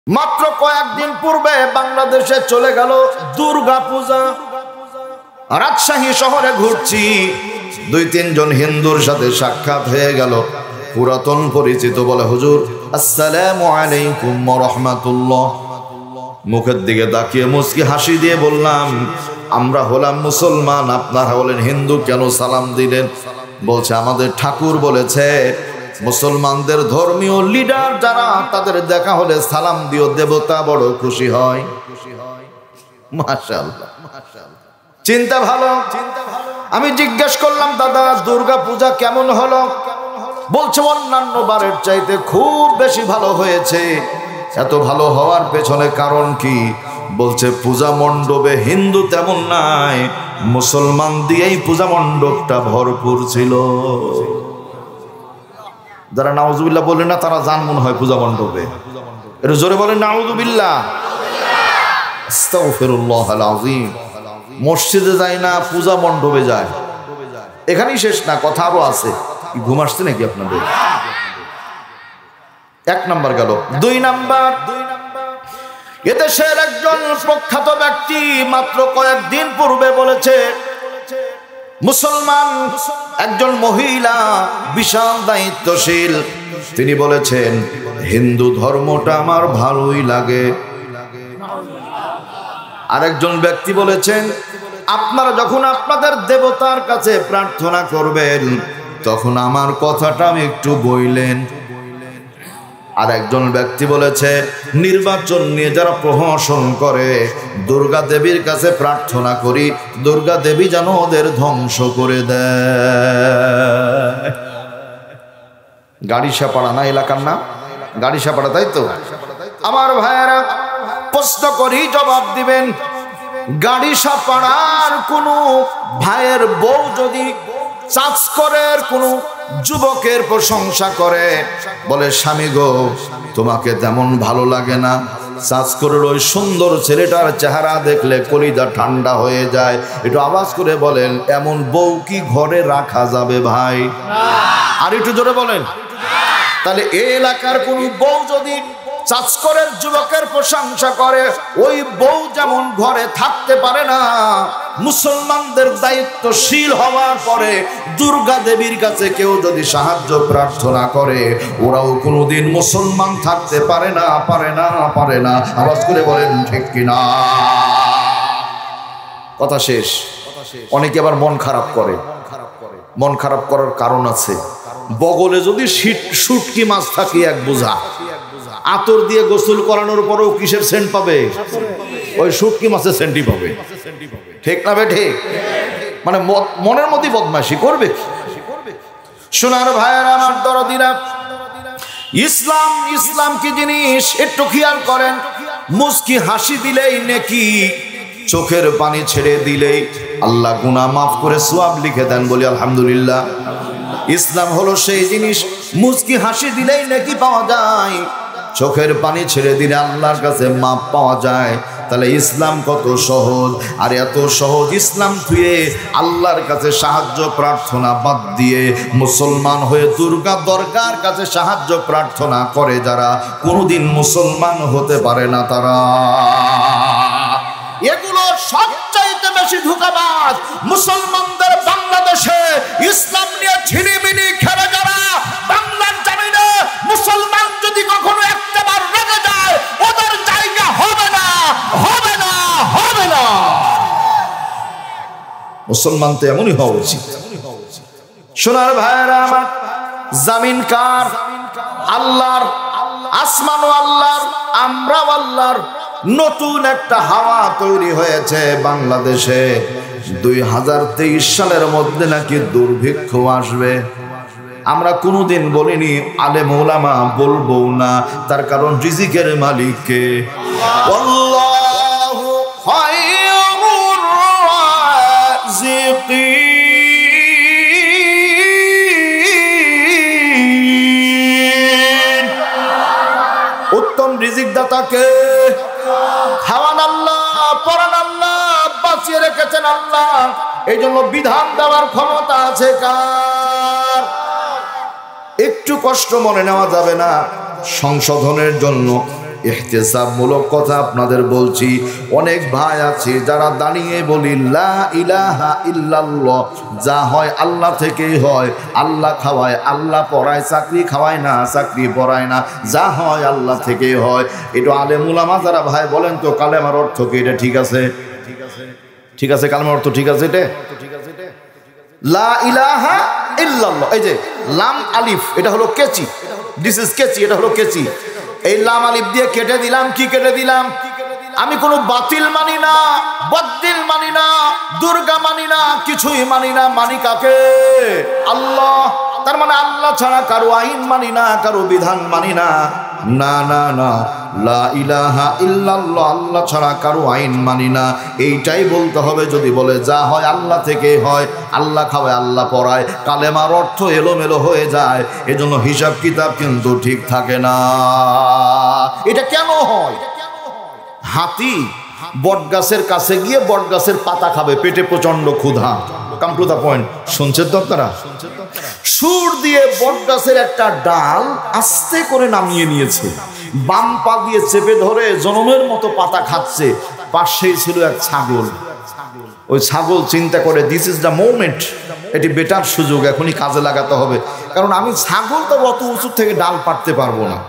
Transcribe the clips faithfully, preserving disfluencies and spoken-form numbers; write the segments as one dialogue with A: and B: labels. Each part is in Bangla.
A: মাত্র কয়েকদিন পূর্বে বাংলাদেশে চলে গেল দুর্গা পূজা। রাজশাহী শহরে ঘুরছি, দুই তিনজন হিন্দুর সাথে সাক্ষাৎ হয়ে গেল। পুরাতন পরিচিত বলে, হুজুর আসসালামু আলাইকুম ওয়া রাহমাতুল্লাহ। মুখের দিকে তাকিয়ে মুচকি হাসি দিয়ে বললাম, আমরা হলাম মুসলমান, আপনারা হলেন হিন্দু, কেন সালাম দিলেন? বলছে, আমাদের ঠাকুর বলেছে মুসলমানদের ধর্মীয় লিডার যারা, তাদের দেখা হলে সালাম দিও, দেবতা বড় খুশি হয়। মাশাআল্লাহ, চিন্তা ভালো। আমি জিজ্ঞেস করলাম, দাদা দুর্গা পূজা কেমন হলো? বলছে, অন্যান্য বারের চাইতে খুব বেশি ভালো হয়েছে। এত ভালো হওয়ার পেছনে কারণ কি? বলছে, পূজা মণ্ডপে হিন্দু তেমন নাই, মুসলমান দিয়েই পূজা মণ্ডপটা ভরপুর ছিল। যারা নাউজুবিল্লাহ বলেন না, তারা জান মনে হয় পূজা মণ্ডপে। একটু জোরে বলেন নাউজুবিল্লাহ। আস্তাগফিরুল্লাহল আযীম। মসজিদে যায় না, পূজা মণ্ডপে যায়। এখানেই শেষ না, কথা আরো আছে। ঘুম আসছে নাকি আপনাদের? এক নাম্বার গেল। দুই নাম্বার, এদেশের একজন প্রখ্যাত ব্যক্তি মাত্র কয়েকদিন পূর্বে বলেছে, মুসলমান একজন মহিলা বিশাল দায়িত্বশীল, তিনি বলেছেন, হিন্দু ধর্মটা আমার ভালোই লাগে। আরেকজন ব্যক্তি বলেছেন, আপনারা যখন আপনাদের দেবতার কাছে প্রার্থনা করবেন, তখন আমার কথাটা আমি একটু বইলেন। আর একজন ব্যক্তি বলেছে, নির্বাচন নিয়ে যারা প্রহসন করে, দুর্গা দেবীর কাছে প্রার্থনা করি, দুর্গা দেবী যেন ওদের ধ্বংস করে দেয়। গাড়িসাপাড়া না এলাকার নাম? গাড়িসাপাড়া, তাই তো? আমার ভাইয়েরা, প্রশ্ন করি, জবাব দিবেন। গাড়িসাপাড়ার কোনো ভাইয়ের বউ যদি চাঁচকরের কোনো যুবকের প্রশংসা করে, বলে, স্বামী গো তোমাকে তেমন ভালো লাগে না, চাঁচকরের ওই সুন্দর ছেলেটার চেহারা দেখলে কলিজা ঠান্ডা হয়ে যায়, একটু আওয়াজ করে বলেন, এমন বউ কি ঘরে রাখা যাবে ভাই? আর একটু জোরে বলেন। তাহলে এই এলাকার কোন বউ যদি চাঁচকরের যুবকের প্রশংসা করে, ওই বউ যেমন ঘরে থাকতে পারে না, মুসলমানদের দায়িত্বশীল হওয়ার পরে দুর্গা দেবীর কাছে কেউ যদি সাহায্য প্রার্থনা করে, ওরাও কোনোদিন মুসলমান থাকতে পারে না, পারে না, পারে না। আওয়াজ করে বলেন ঠিক কিনা? কথা শেষ। অনেকে আবার মন খারাপ করে। মন খারাপ করার কারণ আছে। বগলে যদি শুটকি মাছ থাকে এক বোঝা, আতর দিয়ে গোসল করানোর পরেও কিসের সেন্ট পাবে? ওই শুটকি মাছের সেন্টই পাবে। ঠিক না বে ঠিক? মানে মনের মধ্যে বদমাশি করবে। সোনার ভাইয়েরা, আমার দরদিরা, ইসলাম ইসলাম কি জিনিস একটু খেয়াল করেন। মুস্কি হাসি দিলেই নেকি, চোখের পানি ছেড়ে দিলেই আল্লাহ গুনাহ মাফ করে সওয়াব লিখে দেন। বলি আলহামদুলিল্লাহ। ইসলাম হলো সেই জিনিস, মুস্কি হাসি দিলেই নেকি পাওয়া যায়, চোখের পানি ছেড়ে দিলে আল্লাহর কাছে মাপ পাওয়া যায়। তাহলে ইসলাম কত সহজ। আর এত সহজ ইসলাম থুয়ে আল্লাহর কাছে সাহায্য প্রার্থনা বাদ দিয়ে মুসলমান হয়ে দুর্গা দরগার কাছে সাহায্য প্রার্থনা করে যারা, কোনোদিন মুসলমান হতে পারে না তারা। এগুলো সবচাইতে বেশি ধোঁকাবাজ। মুসলমানদের বাংলাদেশে ইসলাম নিয়ে ছিনিমিনি খেলে যারা, বাংলার জমিনে মুসলমান যদি কখনো একটাবার রেগে যায়, ওদের জায়গা হবে না, হবে না, হবে না। মুসলমান তো এমনই হওয়া উচিত। সোনার ভাইয়েরা আমার, জামিন কার? আল্লাহর। আসমানও আল্লাহর, আমরাও আল্লাহর। নতুন একটা হাওয়া তৈরি হয়েছে বাংলাদেশে। দুই হাজার তেইশ সালের মধ্যে নাকি দুর্ভিক্ষ আসবে। আমরা কোনোদিন বলিনি, আলেম ওলামা বলবো না, তার কারণ রিজিকের মালিককে। আল্লাহু খায়রুর রাযিকিন। উত্তম রিজিক দাতাকে। খাওয়ান আল্লাহ, পরান আল্লাহ, বাঁচিয়ে রেখেছেন আল্লাহ। এই জন্য বিধান দেওয়ার ক্ষমতা আছে কার? একটু কষ্ট মনে নেওয়া যাবে না। সংশোধনের জন্য ইহতিসাবমূলক কথা আপনাদের বলছি। অনেক ভাই আছে যারা দাঁড়িয়ে বলি লা ইলাহা ইল্লাল্লাহ, যা হয় আল্লাহ থেকেই হয়, আল্লাহ খাওয়ায়, আল্লাহ পড়ায়, চাকরি খাওয়ায় না, চাকরি পড়ায় না, যা হয় আল্লাহ থেকেই হয়। এটা আলেম উলামা যারা ভাই বলেন তো কালেমার অর্থ কি? এটা ঠিক আছে? ঠিক আছে, কালেমার অর্থ ঠিক আছে? এটা লা ইলাহা ইল্লাল্লাহ, এই যে লাম আলিফ, এটা হলো কেচি, দিস ইজ কেচি, এটা হলো কেচি। এই লাম আলিফ দিয়ে কেটে দিলাম, কি কেটে দিলাম? আমি কোনো বাতিল মানি না, বদ্দিল মানি না, দুর্গা মানি না, কিছুই মানি না। মানি কাকে? আল্লাহ। তার মানে আল্লাহ ছাড়া কারো আইন মানি না, কারো বিধান মানি না। না না না, লা ইলাহা ইল্লাল্লাহ, আল্লাহ ছাড়া কারো আইন মানি না, এইটাই বলতে হবে। যদি বলে যা হয় আল্লাহ থেকে হয়, আল্লাহ খাওয়ায়, আল্লাহ পড়ায়, কালেমার অর্থ এলোমেলো হয়ে যায়, এজন্য হিসাব কিতাব কিন্তু ঠিক থাকে না। এটা কেন হয়? হাতি বটগাছের কাছে গিয়ে বটগাছের পাতা খাবে, পেটে প্রচন্ড ক্ষুধা। কাম টু দা পয়েন্ট, শুনছেন তো আপনারা? সুর দিয়ে বটগাছের একটা ডাল আস্তে করে নামিয়ে নিয়েছে, বাম পা দিয়ে চেপে ধরে জনমের মতো পাতা খাচ্ছে। পাশেই ছিল এক ছাগল। ওই ছাগল চিন্তা করে দিস ইজ দ্য মোমেন্ট, এটি বেটার সুযোগ, এখনই কাজে লাগাতে হবে, কারণ আমি ছাগল তো অত উঁচু থেকে ডাল পাড়তে পারবো না।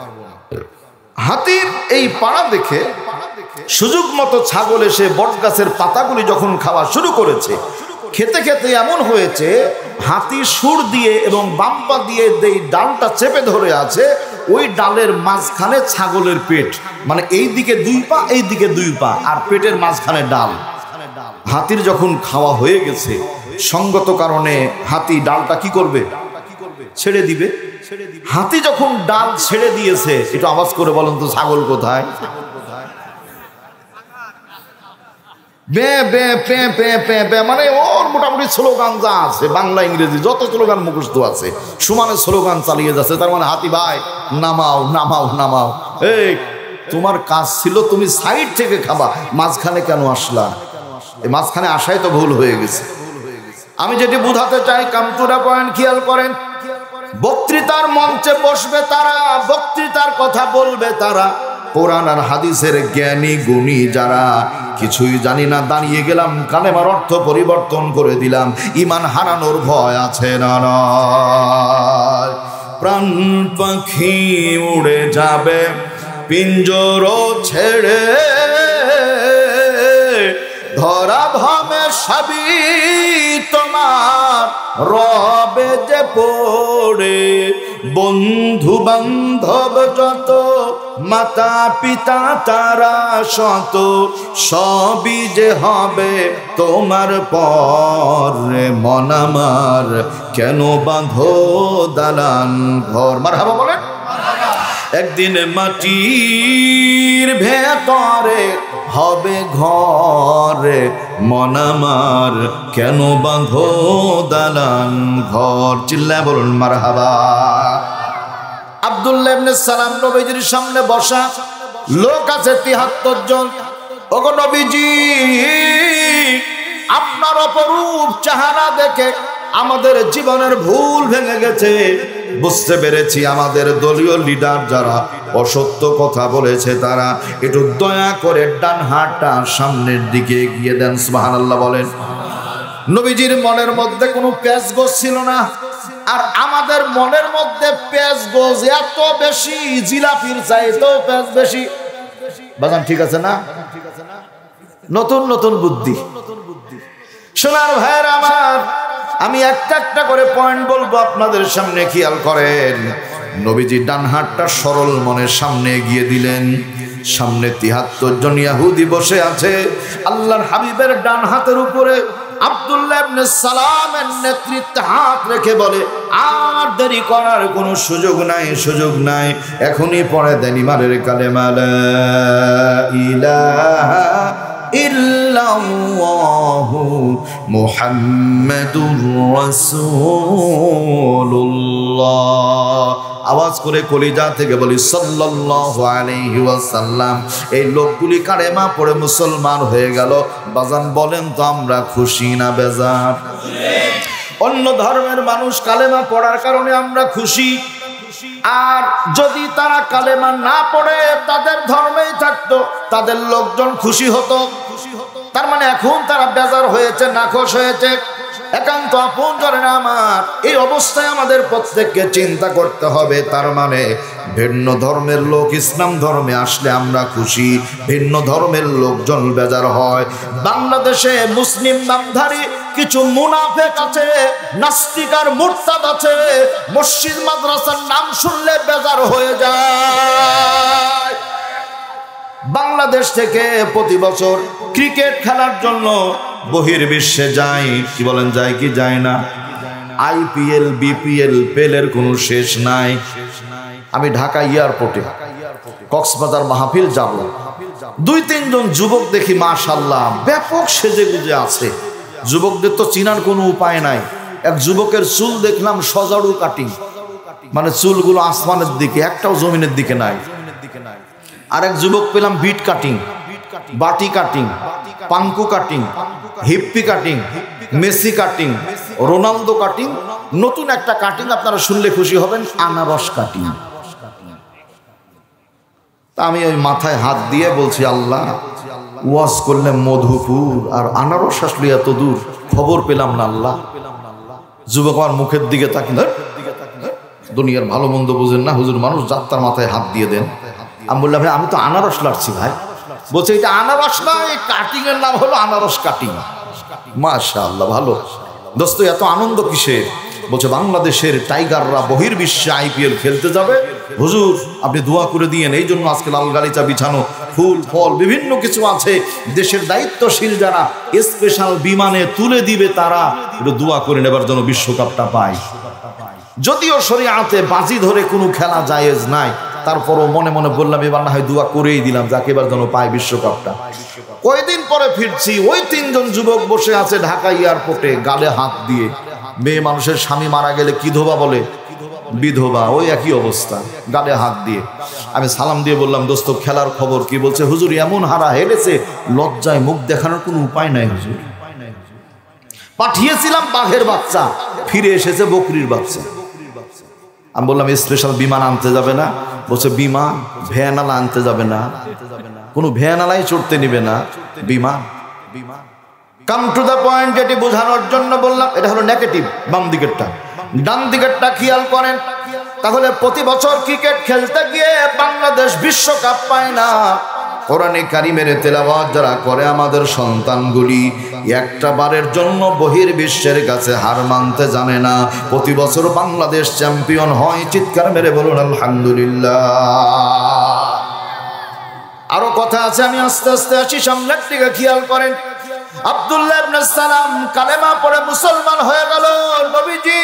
A: হাতির এই পাড়া দেখে সুযোগ মতো ছাগল এসে বটগাছের পাতাগুলি যখন খাওয়া শুরু করেছে, খেতে খেতে এমন হয়েছে হাতি সুর দিয়ে এবং বাম্পা দিয়ে এই ডালটা চেপে ধরে আছে, ওই ডালের মাঝখানে ছাগলের পেট, মানে এই দিকে দুই পা, এই দিকে দুই পা, আর পেটের মাঝখানে ডাল। হাতির যখন খাওয়া হয়ে গেছে, সঙ্গত কারণে হাতি ডালটা কি করবে? ছেড়ে দিবে। হাতি যখন ডাল ছেড়ে দিয়েছে, একটু আওয়াজ করে বলেন তো ছাগল কোথায়? বে বে পে পে পে পে, মানে ওর মোটামুটি স্লোগান যা আছে, বাংলা ইংরেজি যত স্লোগান মুখস্থ আছে, সমানে স্লোগান চালিয়ে যাচ্ছে। তার মানে হাতি ভাই নামাও নামাও নামাও। এই তোমার কাজ ছিল তুমি সাইড থেকে খাবা, মাঝখানে কেন আসলা? এই মাঝখানে আসাই তো ভুল হয়ে গেছে। আমি যেটি বুঝাতে চাই, কাম টু দা পয়েন্ট, খেয়াল করেন। বক্তৃতার মঞ্চে বসবে তারা, বক্তৃতার কথা বলবে তারা, কোরআন আর হাদিসের জ্ঞানী গুণী যারা, কিছুই জানি না, দাঁড়িয়ে গেলাম, কালেমার অর্থ পরিবর্তন করে দিলাম, ইমান হারানোর ভয় আছে না? নয়। প্রাণ পাখি উড়ে যাবে পিঞ্জর ছেড়ে, ধরা ধামে সবই তোমার রবে যে পড়ে, বন্ধু বান্ধব যত, মাতা পিতা তারা শত, সবই যে হবে তোমার পরে। মন আমার কেন বাঁধো দালান ঘর? মারহাবা বলেন। একদিন মাটির ভেতরে হবে ঘরে, মন আমার কেন বাঁধো দালান ঘর? চিল্লায় বলুন মারহাবা। আব্দুল্লাহ ইবনে সালাম নবীজির সামনে বসা, লোক আছে তিহাত্তর জন। ওগো নবীজি, আপনার অপরূপ চেহারা দেখে আমাদের জীবনের ভুল ভেঙে গেছে, বুঝতে পেরেছি আমাদের দলীয় লিডার যারা অসত্য কথা বলেছে তারা, একটু দয়া করে ডান হাতটা সামনের দিকে এগিয়ে দেন। সুবহানাল্লাহ বলেন। নবীজির মনের মধ্যে কোনো প্যাঁচ গোছ ছিল না, আর আমাদের মনের মধ্যে প্যাঁচ গোছ এত বেশি, জিলাপির চাইতেও প্যাঁচ বেশি। বাজান ঠিক আছে না? নতুন নতুন বুদ্ধি। সোনার ভাইয়ের আমার, আমি একটা একটা করে পয়েন্ট বলবো আপনাদের সামনে, খেয়াল করেন। নবীজি ডান হাতটা সরল মনের সামনে এগিয়ে দিলেন। সামনে তিহাত্তর জন ইহুদি বসে আছে। আল্লাহর হাবিবের ডান হাতের উপরে আব্দুল্লাহ ইবনে সালামের নেতৃত্বে হাত রেখে বলে, আর দেরি করার কোনো সুযোগ নাই, সুযোগ নাই, এখনই পড়ে দেন ইমানের কালেমা লা ইলাহা ইল্লাল্লাহু মুহাম্মাদুর রাসূলুল্লাহ। আওয়াজ করে কলিজা থেকে বলি সাল্লাল্লাহু আলাইহি ওয়াসাল্লাম। এই লোকগুলি কালেমা পড়ে মুসলমান হয়ে গেল। বাজান বলেন তো আমরা খুশি না বেজার? অন্য ধর্মের মানুষ কালেমা পড়ার কারণে আমরা খুশি, আর যদি তারা কালেমা না পড়ে তাদের ধর্মেই থাকতো, তাদের লোকজন খুশি হতো। তার মানে এখন তারা বেজার হয়েছে, নাখোশ হয়েছে। একান্ত আপন জনেরা আমার, এই অবস্থায় আমাদের প্রত্যেককে চিন্তা করতে হবে। তার মানে ভিন্ন ধর্মের লোক ইসলাম ধর্মে আসলে আমরা খুশি, ভিন্ন ধর্মের লোকজন বেজার হয়। বাংলাদেশে মুসলিম নামধারী কিছু মুনাফেক আছে, নাস্তিক আর মুরতাদ আছে, মসজিদ মাদ্রাসার নাম শুনলে বেজার হয়ে যায়। বাংলাদেশ থেকে প্রতি বছর ক্রিকেট খেলার জন্য বহির্বিশ্বে যায়, কি বলেন, যায় কি যায় না? আইপিএল, বিপিএল, পেলের কোনো শেষ নাই। আমি ঢাকা এয়ারপোর্টে কক্সবাজার মাহফিল যাব, দুই তিনজন যুবক দেখি মাশাআল্লাহ ব্যাপক সেজে গুজে আছে। যুবকদের তো চিনার কোনো উপায় নাই। এক যুবকের চুল দেখলাম সজারু কাটিং, মানে চুলগুলো আসমানের দিকে, একটাও জমিনের দিকে নাই। আরেক যুবক পেলাম বিট কাটিং, বাটি কাটিং, পাঙ্কু cutting, hippie cutting, Messi cutting, Ronaldo cutting, নতুন একটা কাটিং আপনারা শুনলে খুশি হবেন, আনারস কাটিং। তা আমি ওই মাথায় হাত দিয়ে বলছি, আল্লাহ, ওয়াজ করলে মধুপুর আর আনারস আসলে এত দূর, খবর পেলাম না আল্লাহ। যুবক আমার মুখের দিকে তাকিয়ে, দুনিয়ার ভালো মন্দ বুঝেন না হুজুর, মানুষ যাত্রার মাথায় হাত দিয়ে দেন। আমি বললাম, ভাই আমি তো আনারস লাড়ছি ভাই। বলছে এটা আনারস না, এই কাটিং এর নাম হলো আনারস কাটিং। মাশাআল্লাহ, ভালো দোস্ত, এত আনন্দ কিসের? বলছে বাংলাদেশের টাইগাররা বহির্বিশ্বে আইপিএল খেলতে যাবে, হুজুর আপনি দোয়া করে দিয়েন। এই জন্য আজকে লাল গালিচা বিছানো, ফুল ফল বিভিন্ন কিছু আছে। দেশের দায়িত্বশীল যারা স্পেশাল বিমানে তুলে দিবে, তারা একটু দোয়া করে নেবার জন্য বিশ্বকাপটা পায়। যদিও শরীয়তে বাজি ধরে কোনো খেলা জায়েজ নাই, তারপরও মনে মনে বললাম এবার না হয় দোয়া করেই দিলাম, যাকে এবার যেন পায় বিশ্বকাপটা। কয়েকদিন পরে ফিরছি, ওই তিনজন যুবক বসে আছে ঢাকা এয়ারপোর্টে, গালে হাত দিয়ে। মেয়ে মানুষের স্বামী মারা গেলে কি ধোবা বলে? বিধবা, ওই একই অবস্থা, গালে হাত দিয়ে। আমি সালাম দিয়ে বললাম, দোস্ত খেলার খবর কি? বলছে হুজুর এমন হারা হেরেছে, লজ্জায় মুখ দেখানোর কোনো উপায় নাই হুজুর। পাঠিয়েছিলাম বাঘের বাচ্চা, ফিরে এসেছে বকরির বাচ্চা। আমি বললাম স্পেশাল বিমান আনতে যাবে না? বলছে বিমান, ভ্যানালা আনতে যাবে না, কোনো ভ্যানালাই চড়তে নিবে না, বিমান। কাম টু দ্য পয়েন্ট, যেটি বোঝানোর জন্য বললাম, এটা হলো নেগেটিভ। বাম দিকেরটা, ডান দিকেরটা খেয়াল করেন। তাহলে প্রতি বছর ক্রিকেট খেলতে গিয়ে বাংলাদেশ বিশ্বকাপ পায় না। কোরআনে কারিমের তেলাওয়াত যারা করে আমাদের সন্তানগুলি, একটা বারের জন্য বহির্বিশ্বের কাছে হার মানতে জানে না। প্রতি বছর বাংলাদেশ চ্যাম্পিয়ন হয়, চিৎকার মেরে বলুন আলহামদুলিল্লাহ। আরো কথা আছে, আমি আস্তে আস্তে আসি, সামনের দিকে খেয়াল করেন। আব্দুল্লাহ ইবনে সালাম কালেমা পড়ে মুসলমান হয়ে গেল। নবীজি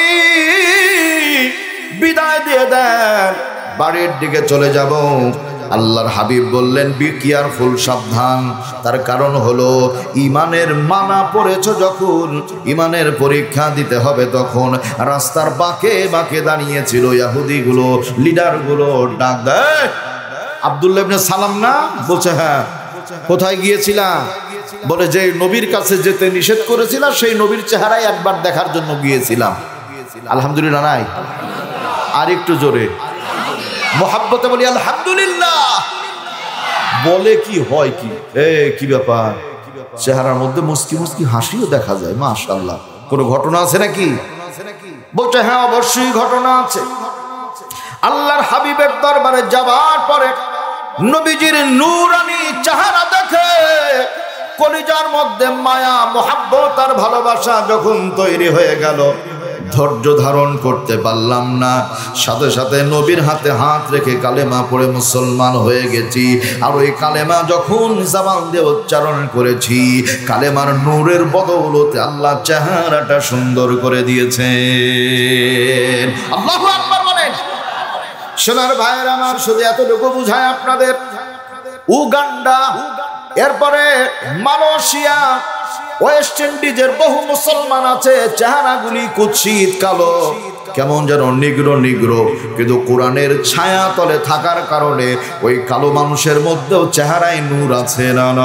A: বিদায় দিয়ে দেন, বাড়ির দিকে চলে যাব। আল্লাহর হাবিব বললেন, বি কেয়ারফুল, সাবধান। তার কারণ হলো ইমানের মানা পড়েছ যখন, ইমানের পরীক্ষা দিতে হবে তখন। রাস্তার বাঁকে বাঁকে দাঁড়িয়েছিল ইহুদিগুলো, লিডারগুলো। ডাক দেয়, আব্দুল্লাহ ইবনে সালাম না? বলছে হ্যাঁ। কোথায় গিয়েছিলা? বলে যে নবীর কাছে যেতে নিষেধ করেছিলাম, সেই নবীর চেহারায় একবার দেখার জন্য গিয়েছিলাম। আলহামদুলিল্লাহ নাই? আর একটু জোরে মোহাব্বতে বলি আলহামদুলিল্লাহ। বলে কি হয় কি, এ কি ব্যাপার? চেহারার মধ্যে মুস্কি মুস্কি হাসিও দেখা যায়, মাশাআল্লাহ। কোনো ঘটনা আছে নাকি? বলছে হ্যাঁ অবশ্যই ঘটনা আছে। আল্লাহর হাবিবের দরবারে যাবার পরে নবীজির নূরানি চেহারা দেখে কলিজার মধ্যে মায়া, মোহাব্বত আর ভালোবাসা যখন তৈরি হয়ে গেল, ধৈর্য ধারণ করতে পারলাম না। সাথে সাথে নবীর হাতে হাত রেখে কালেমা পড়ে মুসলমান হয়ে গেছি। আর ওই কালেমা যখন জবান দিয়ে উচ্চারণ করেছি, কালেমার নূরের বদৌলতে আল্লাহ চেহারাটা সুন্দর করে দিয়েছে। আল্লাহু আকবার বলেন। সোনার ভাইয়ের আমার, শুধু এতটুকু বুঝায় আপনাদের, উগান্ডা, এরপরে মালয়েশিয়া, ওয়েস্ট ইন্ডিজের বহু মুসলমান আছে, চেহারাগুলি কুৎসিত কালো, কেমন যেন নিগ্রো নিগ্রো, কিন্তু কোরআনের ছায়া তলে থাকার কারণে ওই কালো মানুষের মধ্যেও চেহারায় নূর আছে না না।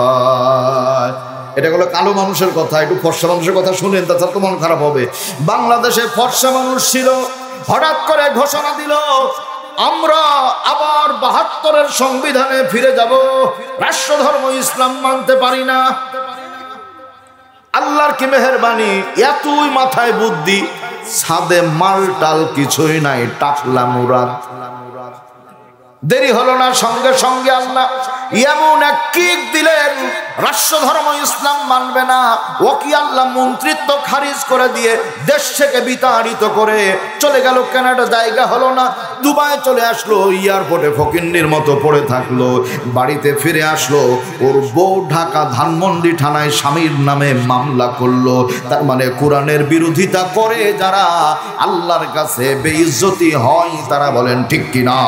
A: এটা হলো কালো মানুষের কথা। একটু ফর্সা মানুষের কথা শুনেন, তাছাড়া তো মন খারাপ হবে। বাংলাদেশে ফর্সা মানুষ ছিল, হঠাৎ করে ঘোষণা দিল আমরা আবার বাহাত্তরের সংবিধানে ফিরে যাব, রাষ্ট্রধর্ম ইসলাম মানতে পারি না। আল্লাহর কি মেহেরবানি, এতই মাথায় বুদ্ধি, ছাদে মাল টাল কিছুই নাই, টাকলা মুরাদ। দেরি হলো না, সঙ্গে সঙ্গে আল্লাহ এমন এক কিক দিলেন, রাষ্ট্রধর্ম ইসলাম মানবে না। ওকি আল্লাহ মন্ত্রিত্ব খারিজ করে দিয়ে দেশ থেকে বিতাড়িত করে চলে গেল কানাডা। জায়গা হলো না, দুবাই চলে আসলো, এয়ারপোর্টে ফকিন্নির মতো পড়ে থাকলো। বাড়িতে ফিরে আসলো, ওর বউ ঢাকা ধানমন্ডি থানায় স্বামীর নামে মামলা করলো। তার মানে কোরআনের বিরোধিতা করে যারা আল্লাহর কাছে বেইজ্জতি হয়, তারা বলেন ঠিক কিনা?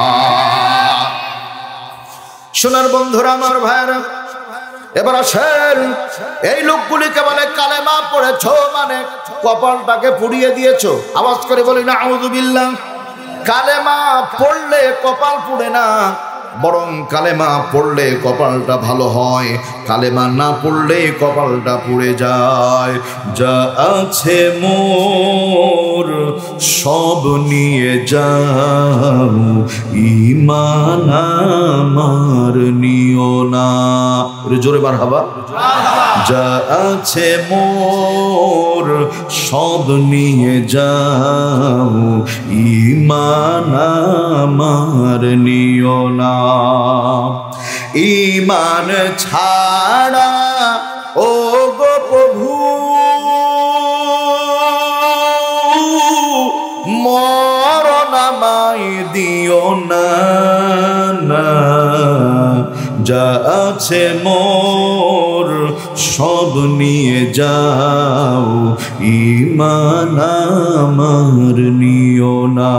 A: সোনার বন্ধুরা, আমার ভাইরা, এবার আসেন, এই লোকগুলিকে বলে কালেমা পড়েছো মানে কপালটাকে পুড়িয়ে দিয়েছো। আওয়াজ করে বলি না আউযু বিল্লাহ। কালেমা পড়লে কপাল পুড়ে না, বরং কালেমা পড়লে কপালটা ভালো হয়, কালেমা না পড়লে কপালটা পুড়ে যায়। যা আছে মোর সব নিয়ে যাও, ঈমান আমার নিও না। জোরে মারহাবা। যা আছে মোর সব নিয়ে যাও, ঈমান আমার নিও না। ঈমান ছাড়া ও গো প্রভু মরণ আমায় দিও না, না। যা আছে মোর সব নিয়ে যাও, ঈমান আমার নিও না,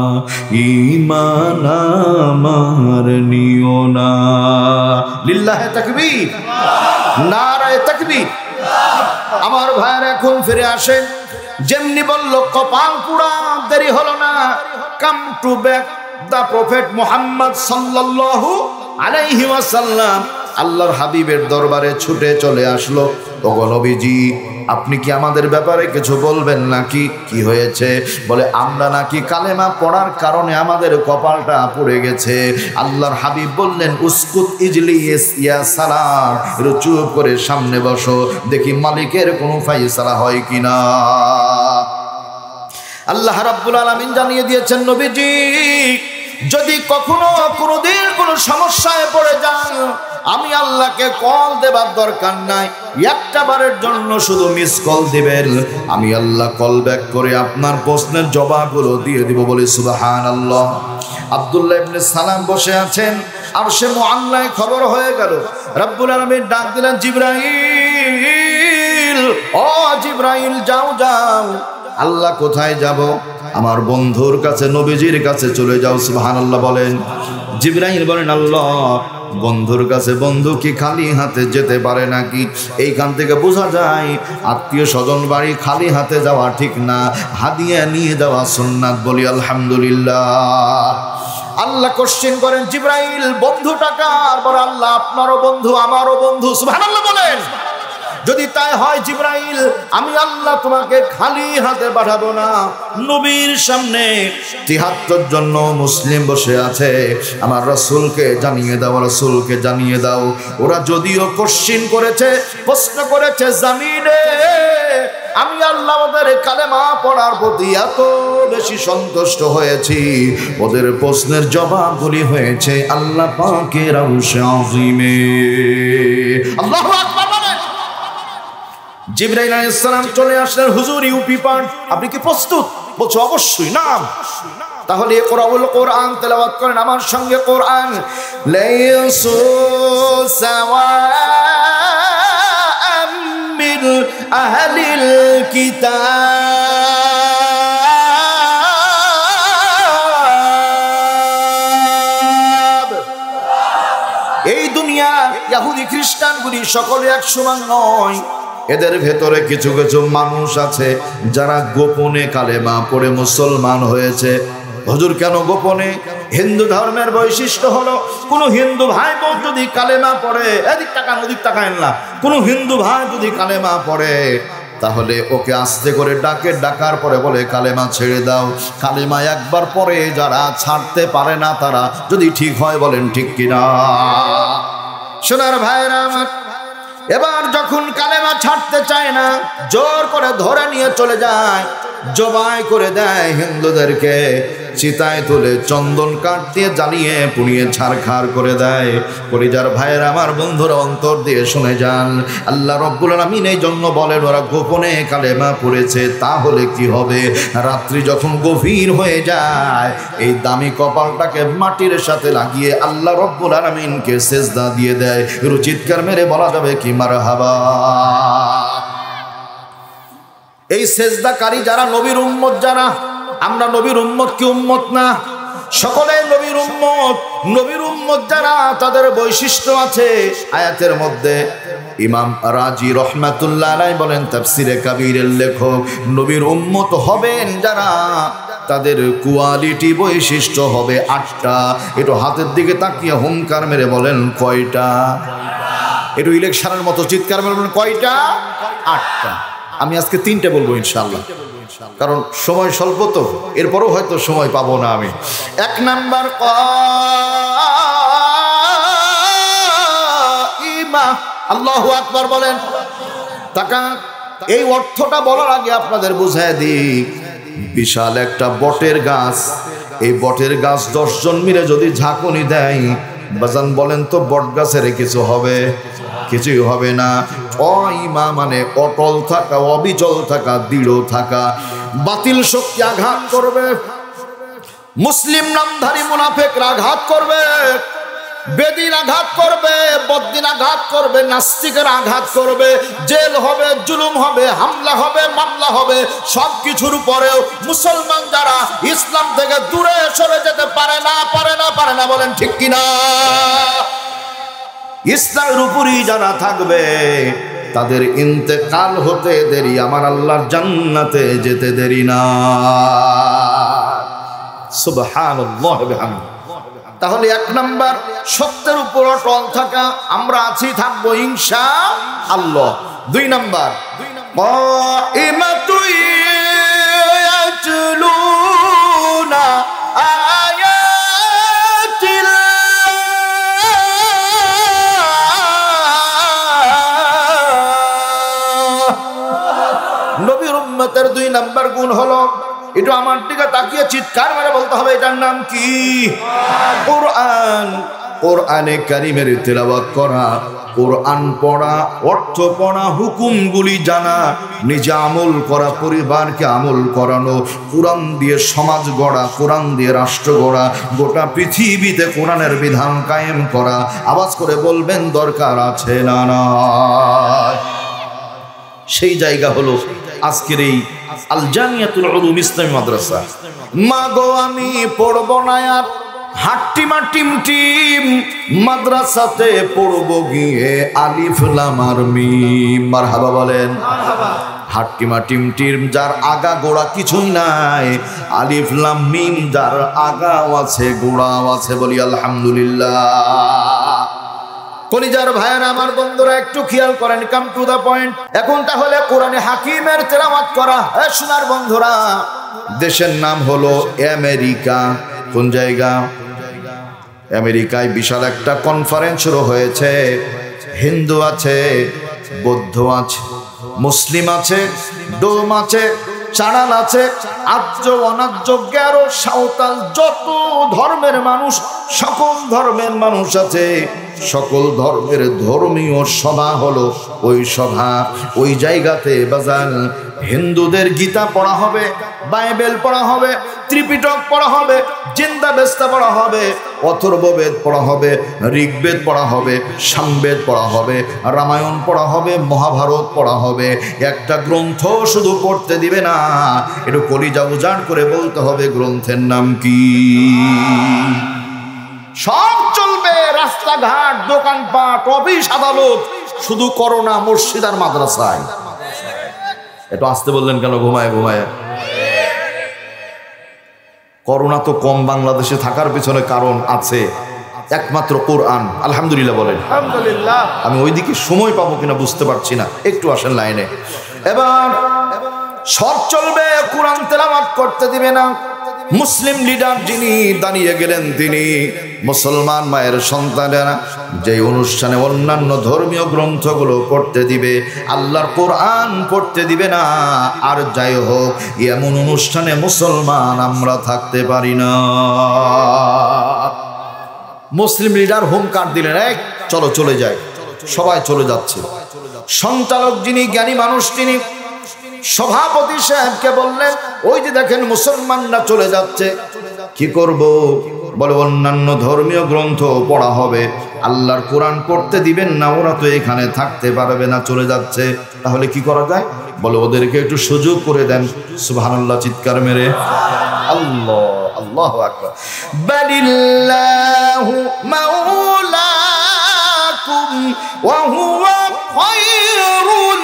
A: ঈমান আমার নিও না। লিল্লাহে তাকবীর, নারায়ে তাকবীর। আমার ভাইয়েরা এখন ফিরে আসেন। যেমনি বলল কপাল পুরা, দেরি হলো না। Come to back the prophet মুহাম্মদ সাল্লাল্লাহু আলাইহি ওয়াসাল্লাম আল্লাহর হাবিবের দরবারে ছুটে চলে আসলো। ওগো নবীজি, আপনি কি আমাদের ব্যাপারে কিছু বলবেন নাকি? কি হয়েছে? বলে আমরা নাকি কালেমা পড়ার কারণে আমাদের কপালটা পুড়ে গেছে। আল্লাহর হাবিব বললেন, উসকুত ইজলিস ইয়া সালাম, চুপ করে সামনে বসো, দেখি মালিকের কোনো ফায়সালা হয় কিনা। আল্লাহ রাব্বুল আলামিন জানিয়ে দিয়েছেন, নবীজি যদি কখনো কোনোদিন কোনো সমস্যায় পড়ে যান, আমি আল্লাহকে কল দেবার দরকার নাই, একটা বারের জন্য শুধু মিস কল দিবেন, আমি আল্লাহ কল ব্যাক করে আপনার প্রশ্নের জবাবগুলো দিয়ে দিব। বলি সুবহানাল্লাহ। আব্দুল্লাহ ইবনে সালাম বসে আছেন, আরশে মুআল্লায় খবর হয়ে গেল। রব্বুল আলামিন ডাক দিলেন, জিবরাইল, ও জিবরাইল, যাও যাও। আল্লাহ কোথায় যাব? আমার বন্ধুর কাছে, নবীজির কাছে চলে যাও। সুবহানাল্লাহ বলেন। জিবরাইল বলেন, আল্লাহ, বন্ধুর কাছে বন্ধু কি খালি হাতে যেতে পারে নাকি? এইখান থেকে বোঝা যায় আত্মীয় স্বজন বাড়ি খালি হাতে যাওয়া ঠিক না, হাদিয়া নিয়ে যাওয়া সুন্নাত। বলি আলহামদুলিল্লাহ। আল্লাহ কোশ্চেন করেন, জিবরাইল, বন্ধু টাকার? বলে আল্লাহ আপনারও বন্ধু আমারও বন্ধু। সুবহানাল্লাহ বলেন। যদি তাই হয় জিবরাইল, আমি আল্লাহ তোমাকে খালি হাতে পাঠাবো না। নবীর সামনে তিহাত্তর জন মুসলিম বসে আছে, আমার রাসূলকে জানিয়ে দাও, রাসূলকে জানিয়ে দাও। ওরা যদিও কোশ্চেন করেছে, প্রশ্ন করেছে জমিনে, আমি আল্লাহ ওদের কালেমা পড়ার প্রতি এত বেশি সন্তুষ্ট হয়েছি, ওদের প্রশ্নের জবাবগুলি হয়েছে আল্লাহ পাকের আরশে আজিমে। আল্লাহু আকবার। জিবরাইল আলাইহিস সালাম চলে আসলেন, হুজুর ইউপি পান, আপনি কি প্রস্তুত? বলছে অবশ্যই। নাম তাহলে ইকরাউল কোরআন তেলাওয়াত করেন আমার সঙ্গে। কোরআন লাইসু সাওয়াআম মিন আহলিল কিতাব। এই দুনিয়া ইহুদি খ্রিস্টানগুলি সকলে এক সমান নয়। এদের ভেতরে কিছু কিছু মানুষ আছে যারা গোপনে কালেমা পড়ে মুসলমান হয়েছে। হুজুর কেন গোপনে? হিন্দু ধর্মের বৈশিষ্ট্য হলো, কোনো হিন্দু ভাই বোন যদি কালেমা পড়ে, এদিক টাকা ওদিক টাকা না, কোনো হিন্দু ভাই যদি কালেমা পড়ে, তাহলে ওকে আস্তে করে ডাকে, ডাকার পরে বলে কালেমা ছেড়ে দাও। কালেমা একবার পরে যারা ছাড়তে পারে না তারা যদি ঠিক হয় বলেন ঠিক কিনা? সোনার ভাইরা আমার, এবার যখন কালেমা ছাড়তে চায় না, জোর করে ধরে নিয়ে চলে যায়, জবাই করে দেয় হিন্দুদেরকে, চিতায় তুলে চন্দন কাঠ দিয়ে জ্বালিয়ে পুড়িয়ে ছারখার করে দেয়। কলিজার ভাইয়ের আমার বন্ধুরা অন্তর দিয়ে শুনে যান, আল্লাহ রব্বুল আলামিন এই জন্য বলেন ওরা গোপনে কালেমা পড়েছে, তাহলে কি হবে? রাত্রি যখন গভীর হয়ে যায়, এই দামি কপালটাকে মাটির সাথে লাগিয়ে আল্লাহ রব্বুল আলামিনকে সেজদা দিয়ে দেয়। রুচিৎকার মেরে বলা যাবে কি মারহাবা। এই সেজদাকারী যারা নবীর উম্মত, যারা আমরা নবীর উম্মত কি উম্মত না? সকলে নবীর উম্মত। নবীর উম্মত যারা, তাদের বৈশিষ্ট্য আছে। আয়াতের মধ্যে ইমাম রাজি রহমাতুল্লাহ আলাইহি বলেন, তাফসিরে কাবীরের লেখক, নবীর উম্মত হবেন যারা, তাদের কোয়ালিটি বৈশিষ্ট্য হবে আটটা। একটু হাতের দিকে তাকিয়ে হুঙ্কার মেরে বলেন কয়টা? একটু ইলেকশনের মতো চিৎকার মেরে বলেন কয়টা? আটটা। আমি আজকে তিনটে বলবো ইনশাআল্লাহ, কারণ সময় স্বল্প তো, এরপরও হয়তো সময় পাবো না আমি। এক নাম্বার কালিমা, আল্লাহু আকবার বলেন। টাকা এই অর্থটা বলার আগে আপনাদের বুঝায় দিই, বিশাল একটা বটের গাছ, এই বটের গাছ দশজন মিলে যদি ঝাঁকুনি দেয়, বাজান বলেন তো বট গাছের কিছু হবে? কিছুই হবে না। অইমা মানে অটল থাকা, অবিচল থাকা, দৃঢ় থাকা। বাতিল শক্তি আঘাত করবে, মুসলিম নামধারী মুনাফিকরা আঘাত করবে, বেদিন আঘাত করবে, বদ্দিন আঘাত করবে, নাস্তিকের আঘাত করবে, জেল হবে, জুলুম হবে, হামলা হবে, মামলা হবে। সব কিছুর উপরেও মুসলমান যারা ইসলাম থেকে দূরে সরে যেতে পারে না, পারে না, পারে না, বলেন ঠিক কিনা? ইসলামের উপরই যারা থাকবে, তাদের ইন্তেকাল হতে দেরি, আমার আল্লাহর জান্নাতে যেতে দেরি না। সুবহানাল্লাহ ওয়া বিহামদিহি। তাহলে এক নাম্বার সত্যের উপর অটল থাকা, আমরা আছি, থাকবো ইনশাআল্লাহ। দুই নাম্বার কাইমাতু ইয়াতলুনা নবীর উম্মতের দুই নাম্বার গুণ হলো, একটু আমার দিকে তাকিয়ে চিৎকার মেরে বলতে হবে, এটার নাম কি? কোরআন। কোরআনে কারিমের তেলাওয়াত করা, কোরআন পড়া, অর্থ পড়া, হুকুমগুলি জানা, নিজে আমল করা, পরিবারকে আমল করানো, কোরআন দিয়ে সমাজ গড়া, কোরআন দিয়ে রাষ্ট্র গড়া, গোটা পৃথিবীতে কোরআনের বিধান কায়েম করা। আওয়াজ করে বলবেন দরকার আছে না না? সেই জায়গা হলো আজকের এই আল জামিয়াতুল উলুম ইসলামী মাদ্রাসা। মা গো আমি পড়বো না আর হাট্টিমা টিম টিম, মাদ্রাসাতে পড়বো গিয়ে আলিফ লাম আর মিম। মারহাবা বলেন। হাট্টিমা টিম টিম যার আগা গোড়া কিছুই নাই, আলিফ লাম মিম যার আগাও আছে গোড়াও আছে, বলি আলহামদুলিল্লাহ। কলিজার ভাইয়েরা আমার বন্ধুরা একটু খেয়াল করেন, কাম টু দা পয়েন্ট। এখন তাহলে কোরআনে হাকিমের তেলাওয়াত করা। এ সোনার বন্ধুরা, দেশের নাম হলো আমেরিকা। কোন জায়গা? আমেরিকায় বিশাল একটা কনফারেন্স শুরু হয়েছে। হিন্দু আছে, বৌদ্ধ আছে, মুসলিম আছে, ডোম আছে, চাড়াল আছে, আর্য অনার্য গ্যারো সাঁওতাল, যত ধর্মের মানুষ, সকল ধর্মের মানুষ আছে। সকল ধর্মের ধর্মীয় সভা হলো ওই সভা। ওই জায়গাতে বাজান হিন্দুদের গীতা পড়া হবে, বাইবেল পড়া হবে, ত্রিপিটক পড়া হবে, জিন্দা বেস্তা পড়া হবে, অথর্ববেদ পড়া হবে, ঋগ্বেদ পড়া হবে, সামবেদ পড়া হবে, রামায়ণ পড়া হবে, মহাভারত পড়া হবে। একটা গ্রন্থ শুধু পড়তে দিবে না, একটু কলিজা উজাড় করে বলতে হবে গ্রন্থের নাম কি। সব চলবে, রাস্তাঘাট, দোকানপাট, অফিস আদালত, শুধু করোনা মসজিদ আর মাদ্রাসায়। একটু আসতে বললেন কেন? ঘুমায় ঘুমায়। করোনা তো কম বাংলাদেশে থাকার পিছনে কারণ আছে, একমাত্র কোরআন। আলহামদুলিল্লাহ বলেন। আলহামদুলিল্লাহ। আমি ওইদিকে সময় পাবো কিনা বুঝতে পারছি না, একটু আসেন লাইনে। এবার সব চলবে, কোরআন তেলাওয়াত করতে দিবে না। মুসলিম লিডার যিনি দাঁড়িয়ে গেলেন, তিনি মুসলমান মায়ের সন্তানেরা যে অনুষ্ঠানে অন্যান্য ধর্মীয় গ্রন্থগুলো পড়তে দিবে, আল্লাহর কোরআন পড়তে দিবে না। আর যাই হোক, এমন অনুষ্ঠানে মুসলমান আমরা থাকতে পারি না। মুসলিম লিডার হুঙ্কার দিলেন, এক চলো চলে যায়। সবাই চলে যাচ্ছে। সঞ্চালক যিনি, জ্ঞানী মানুষ তিনি, সভাপতি সাহেবকে বললেন, ওই যে দেখেন মুসলমানরা চলে যাচ্ছে, কি করব? বলে অন্যান্য ধর্মীয় গ্রন্থ পড়া হবে, আল্লাহর কোরআন পড়তে দিবেন না, ওরা তো এখানে থাকতে পারবে না, চলে যাচ্ছে। তাহলে কি করা যায়? বলে ওদেরকে একটু সুযোগ করে দেন। সুবহানাল্লাহ চিৎকার মেরে আল্লাহ আল্লাহু আকবার। বালিল্লাহু মাওলাকুম ওয়া হুয়া খায়রুল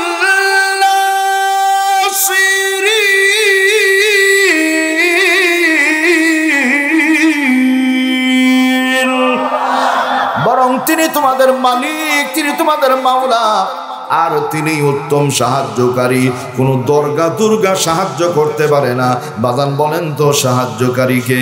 A: নাসিরিন। বরং তিনি তোমাদের মালিক, তিনি তোমাদের মাওলা, আর তিনি উত্তম সাহায্যকারী। কোন দরগা দুর্গা সাহায্য করতে পারে না। বাজান বলেন তো সাহায্যকারীকে?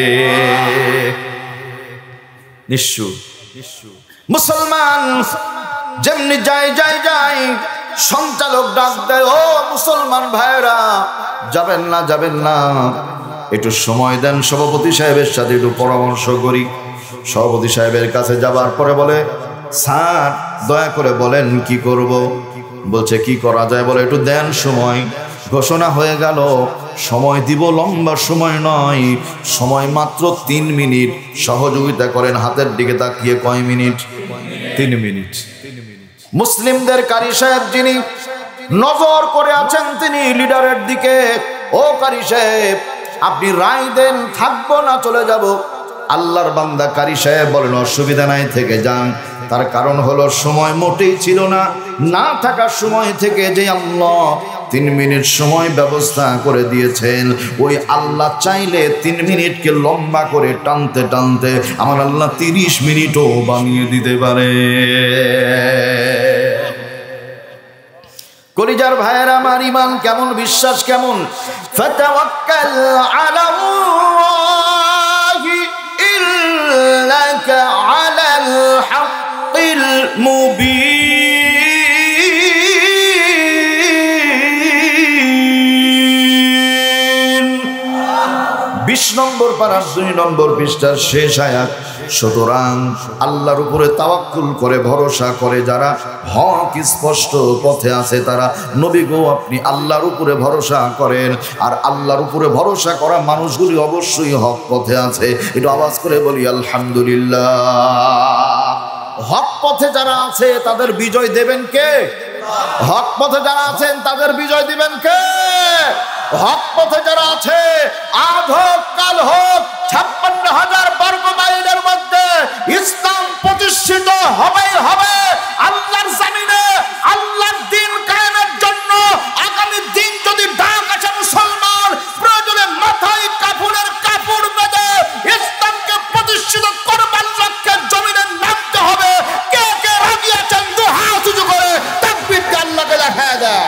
A: নিশ্চয় মুসলমান যেমনি যায় যায় যায়, সঞ্চালক ডাক দেয়, ও মুসলমান ভাইরা, যাবেন না যাবেন না, একটু সময় দেন, সভাপতি সাহেবের সাথে একটু পরামর্শ করি। সভাপতি সাহেবের কাছে যাবার পরে বলে, স্যার দয়া করে বলেন কি করব? বলছে কি করা যায়? বলে একটু দেন সময়। ঘোষণা হয়ে গেল, সময় দিব লম্বা সময় নয়, সময় মাত্র তিন মিনিট। সহযোগিতা করেন, হাতের দিকে তাকিয়ে কয় মিনিট? তিন মিনিট। মুসলিমদের কারি সাহেব যিনি নজর করে আছেন, তিনি লিডারের দিকে, ও কারি সাহেব আপনি রায় দেন, থাকবো না চলে যাব? আল্লাহর বান্দা কারি সাহেব বলেন, অসুবিধা নাই, থেকে যান। তার কারণ হলো সময় মোটেই ছিল না। না থাকার সময় থেকে যে আল্লাহ তিন মিনিট সময় ব্যবস্থা করে দিয়েছেন, ওই আল্লাহ চাইলে তিন মিনিটকে লম্বা করে টানতে টানতে আমার আল্লাহ তিরিশ মিনিটও বানিয়ে দিতে পারে। কলিজার ভাইয়েরা আমার, ইমান কেমন, বিশ্বাস কেমন? ফাতাওয়াক্কাল আলাল্লাহি ইন্নাকা আলাল হাক্কিল মুবিন। বিশ নম্বর পারার দুই নম্বর পৃষ্ঠার শেষ আয়াত। সুতরাং আল্লাহর উপরে তাওয়াক্কুল করে, ভরসা করে যারা হক স্পষ্ট পথে আছে, তারা নবী গো আপনি আল্লাহর উপরে ভরসা করেন। আর আল্লাহর উপরে ভরসা করা মানুষগুলি অবশ্যই হক পথে আছে। একটু আওয়াজ করে বলি আলহামদুলিল্লাহ। হক পথে যারা আছে তাদের বিজয় দেবেন কে? হক পথে যারা আছেন তাদের বিজয় দিবেন কে? হক পথে যারা আছে, আজ হোক কাল হোক, ছাপ্পান্ন হাজার বর্গ মাইলের মধ্যে ইসলাম প্রতিষ্ঠিত হবেই হবে। আল্লাহর জমিনে আল্লাহর দ্বীন কায়েমের জন্য আগামী দিন যদি ডাক আসে, মুসলমান প্রয়োজনে মাথায় কাপড়ের কাপড় বেঁধে ইসলামকে প্রতিষ্ঠিত করবার লক্ষ্যে জমিনে নামতে হবে। কে কে রাজি আছেন দু হাত উঁচু করে তাকবীর দিয়ে আল্লাহকে দেখায় দেয়।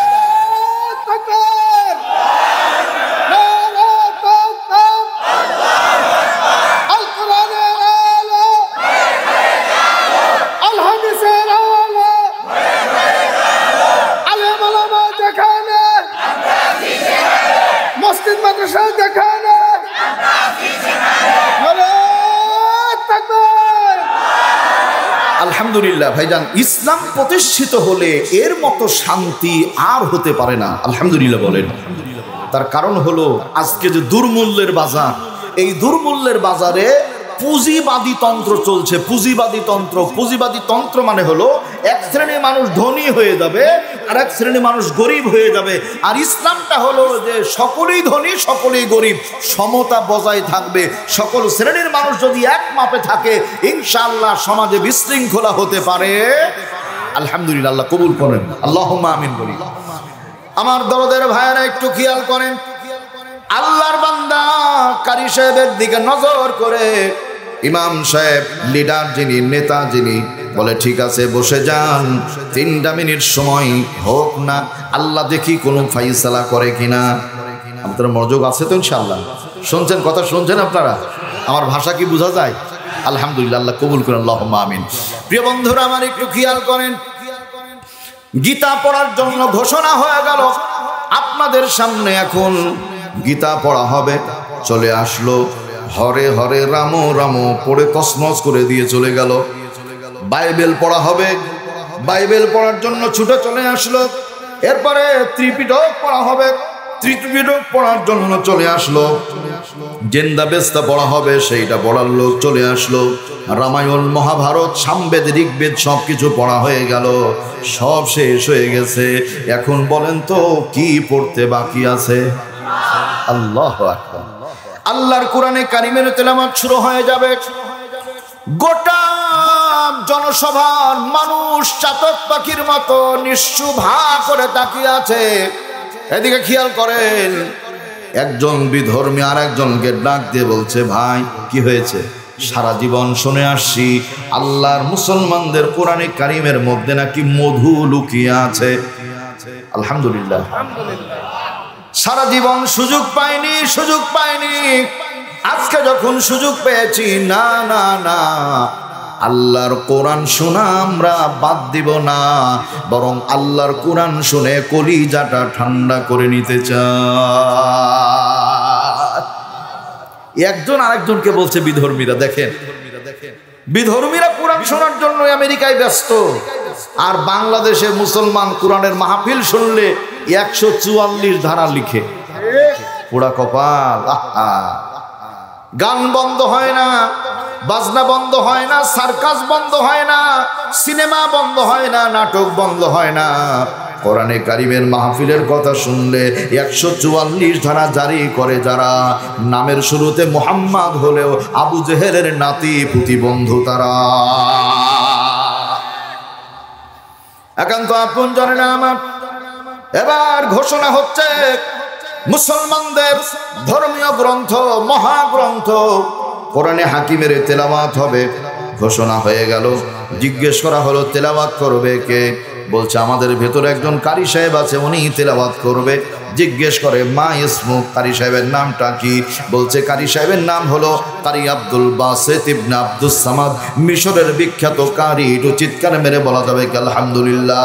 A: আলহামদুলিল্লাহ ভাইজান, ইসলাম প্রতিষ্ঠিত হলে এর মতো শান্তি আর হতে পারে না। আলহামদুলিল্লাহ বলেন। তার কারণ হলো আজকে যে দুর্মূল্যের বাজার, এই দুর্মূল্যের বাজারে পুঁজিবাদী তন্ত্র চলছে। পুঁজিবাদী তন্ত্র, পুঁজিবাদী তন্ত্র মানে হলো এক শ্রেণীর মানুষ ধনী হয়ে যাবে আর এক শ্রেণীর মানুষ গরিব হয়ে যাবে। আর ইসলামটা হলো যে সকলেই ধনী সকলেই গরিব, সমতা বজায় থাকবে। সকল শ্রেণীর মানুষ যদি এক মাপে থাকে, ইনশাআল্লাহ সমাজে বিশৃঙ্খলা হতে পারে। আলহামদুলিল্লাহ, আল্লাহ কবুল করেন, আল্লাহুম্মা আমিন বলি। আমার দরদের ভাইয়েরা একটু খেয়াল করেন, আল্লাহর বান্দা কারি সাহেবের দিকে নজর করে ইমাম সাহেব, লিডার যিনি, নেতা যিনি, বলে ঠিক আছে বসে যান, তিনটা মিনিট সময় হোক না, আল্লাহ দেখি কোনো ফাইসালা করে কিনা। আপনার মনোযোগ আছে তো ইনশাআল্লাহ? শুনছেন কথা, শুনছেন আপনারা? আমার ভাষা কি বোঝা যায়? আলহামদুলিল্লাহ, আল্লাহ কবুল করেন, আল্লাহুম্মা আমিন। প্রিয় বন্ধুরা আমার একটু খেয়াল করেন, গীতা পড়ার জন্য ঘোষণা হয়ে গেল, আপনাদের সামনে এখন গীতা পড়া হবে। চলে আসলো, হরে হরে রাম রাম পড়ে কসমস করে দিয়ে চলে গেল। বাইবেল পড়া হবে, বাইবেল পড়ার জন্য ছুটে চলে আসলো। এরপরে ত্রিপিটক পড়া হবে, ত্রিপিটক পড়ার জন্য চলে আসলো। জেন্দা বেস্তা পড়া হবে, সেইটা পড়ার লোক চলে আসলো। রামায়ণ, মহাভারত, সামবেদ, ঋগ্বেদ সব কিছু পড়া হয়ে গেল, সব শেষ হয়ে গেছে। এখন বলেন তো কি পড়তে বাকি আছে? আল্লাহু আকবার। আল্লাহর কোরআনে কারিমের তেলাওয়াত শুরু হয়ে যাবে। গোটা জনসভার মানুষ চাতক পাখির মতো নিশ্চুভা করে তাকিয়ে আছে। এদিকে খেয়াল করেন, একজন বিধর্মী আর একজনকে ডাক দিয়ে বলছে, ভাই কি হয়েছে? সারা জীবন শুনে আসছি আল্লাহর মুসলমানদের কোরআনে কারিমের মধ্যে নাকি মধু লুকিয়ে আছে। আলহামদুলিল্লাহ, সারা জীবন সুযোগ পাইনি, সুযোগ পাইনি, আজকে যখন সুযোগ পেয়েছি, না না না, আল্লাহর কোরআন শোনা আমরা বাদ দিব না, বরং আল্লাহর কোরআন শুনে কলিজাটা ঠান্ডা করে নিতে চায়। একজন আরেকজনকে বলছে বিধর্মীরা, দেখেন বিধর্মীরা কোরআন শোনার জন্য আমেরিকায় ব্যস্ত, আর বাংলাদেশের মুসলমান কোরআনের মাহফিল শুনলে একশো চুয়াল্লিশ ধারা লিখে। পোড়া কপাল। গান বন্ধ হয় না, বাজনা বন্ধ হয় না, সার্কাস বন্ধ হয় না, সিনেমা বন্ধ হয় না, নাটক বন্ধ হয় না। কোরআনে কারিমের মাহফিলের কথা শুনলে একশো চুয়াল্লিশ ধারা জারি করে যারা, নামের শুরুতে মুহাম্মদ হলেও আবু জেহেলের নাতি পুতি বন্ধু তারা। একান্ত আপন জানে না আমার। এবার ঘোষণা হচ্ছে মুসলমানদের ধর্মীয় গ্রন্থ, মহাগ্রন্থ কোরআনে হাকিমের তেলাওয়াত হবে। ঘোষণা হয়ে গেল, জিজ্ঞেস করা হলো তেলাওয়াত করবে কে? বলছে আমাদের ভেতরে একজন কারি সাহেব আছে, উনি তেলাওয়াত করবে। জিজ্ঞেস করে মা ইসমু, কারি সাহেবের নামটা কি? বলছে কারি সাহেবের নাম হলো কারি আব্দুল বাসিত ইবনে আব্দুস সামাদ, মিশরের বিখ্যাত কারি। একটু চিৎকার মেরে বলা যাবে কি আলহামদুলিল্লাহ?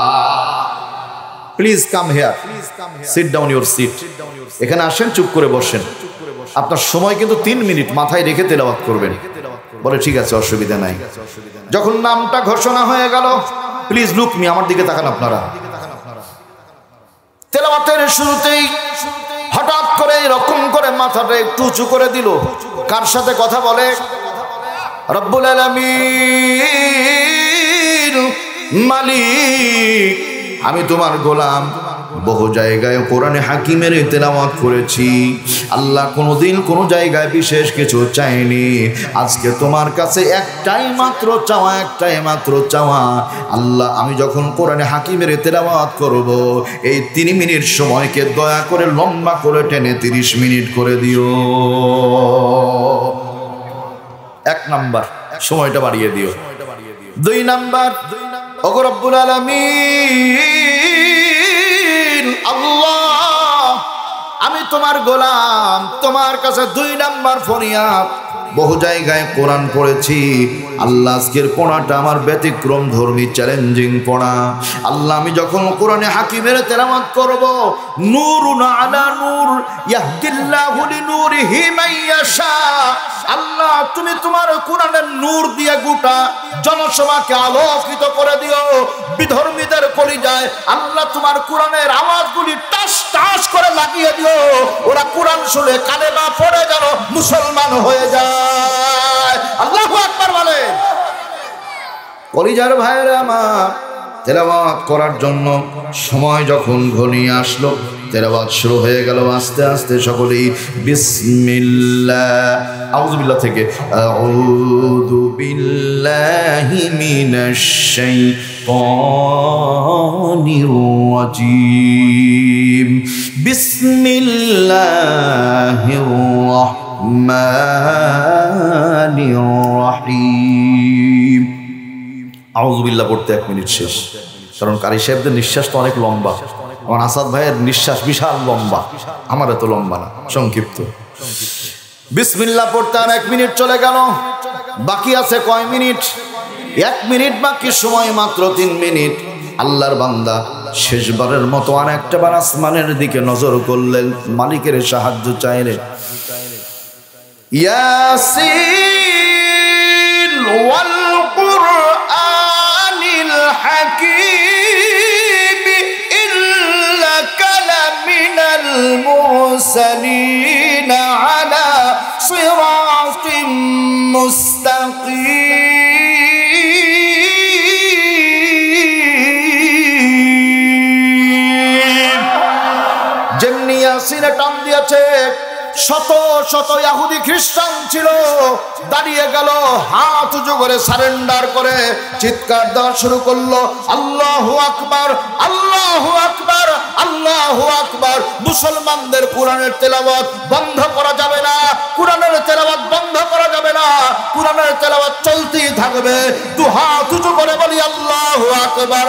A: Please come here, sit down your seat. এখানে আসেন, চুপ করে বসেন। আপনার সময় কিন্তু তিন মিনিট, মাথায় রেখে তেলাওয়াত করবেন। বলে ঠিক আছে, অসুবিধা নাই। যখন নামটা ঘোষণা হয়ে গেল, প্লিজ লুক মি, আমার দিকে তাকান আপনারা। তেলাওয়াতের শুরুতেই হঠাৎ করে এরকম করে মাথাটা একটু উঁচু করে দিল। কার সাথে কথা বলে? রব্বুল আলামিন, মালিক, আমি তোমার গোলাম। বহু জায়গায় কোরআনে হাকিমের তেলাওয়াত করেছি, আল্লাহ কোনোদিন কোনো জায়গায় বিশেষ কিছু চাইনি। আজকে তোমার কাছে একটাই মাত্র চাওয়া, একটাই মাত্র চাওয়া, আল্লাহ আমি যখন কোরআনে হাকিমের তেলাওয়াত করব, এই তিন মিনিট সময়কে দয়া করে লম্বা করে টেনে তিরিশ মিনিট করে দিও। এক নাম্বার, সময়টা বাড়িয়ে দিও। দুই নাম্বার, ওগো রব্বুল আলামিন, আল্লাহ আমি তোমার গোলাম, তোমার কাছে দুই নাম্বার ফরিয়াদ। বহু জায়গায় কোরআন পড়েছি, আল্লাহ আজকের পড়াটা আমার ব্যতিক্রম ধর্মী, চ্যালেঞ্জিং পড়া। আল্লাহ আমি যখন কোরআনে হাকিমের তেলাওয়াত করব, নূরুন আলা নূর ইয়াহদিল্লাহু লিনূরিহি মাইয়াশা, আল্লাহ তুমি তোমার কোরআনের নূর দিয়ে গোটা জনসভাকে আলোকিত করে দিও। বিধর্মীদের কলিজায় আল্লাহ তোমার কোরআনের আওয়াজগুলি টাস টাস করে লাগিয়ে দিও, ওরা কোরআন শুনে কালেমা পড়ে যেন মুসলমান হয়ে যায়। আল্লাহু আকবার বলে। কলিজার ভাইরা আমার, তেলাওয়াত করার জন্য সময় যখন ঘনিয়ে আসলো, তেলাওয়াত শুরু হয়ে গেল। আস্তে আস্তে সকলেই বিসমিল্লাহ, আউযু বিল্লাহ থেকে আউযু বিল্লাহি মিনাশ শাইতানির রাজীম, বিসমিল্লাহির রাহমানির রাহিম। আউযুবিল্লাহ পড়তে এক মিনিট শেষ, কারণ কারি সাহেবদের নিঃশ্বাস তো অনেক লম্বা, আমার আসাদ ভাইয়ের নিঃশ্বাস বিশাল লম্বা, আমার এত লম্বা না, সংক্ষিপ্ত। বিসমিল্লাহ পড়তে আর এক মিনিট চলে গেল, বাকি আছে কয় মিনিট? এক মিনিট বাকি, সময় মাত্র তিন মিনিট। আল্লাহর বান্দা শেষবারের মতো আর একটা বার আসমানের দিকে নজর করলেন, মালিকের সাহায্য চাইলেন। ইয়াসিন ওয়াল কুরআনিল হাকীম ইন্নাকা লামিনাল মুরসালিন আলা সিরাতিম মুস্তাকিম। যেমনি ইয়াসিনে টান দিয়েছে, শত শত ইহুদি খ্রিস্টান ছিল, দাঁড়িয়ে গেল, হাত উঁচু করে সারেন্ডার করে চিৎকার দেওয়া শুরু করলো, আল্লাহু আকবার, আল্লাহু আকবার, আল্লাহু আকবার। মুসলমানদের কোরআনের তেলাওয়াত বন্ধ করা যাবে না, কোরআনের তেলাওয়াত বন্ধ করা যাবে না, কোরআনের তেলাওয়াত চলতেই থাকবে। দু হাত উঁচু করে বলি আল্লাহু আকবার,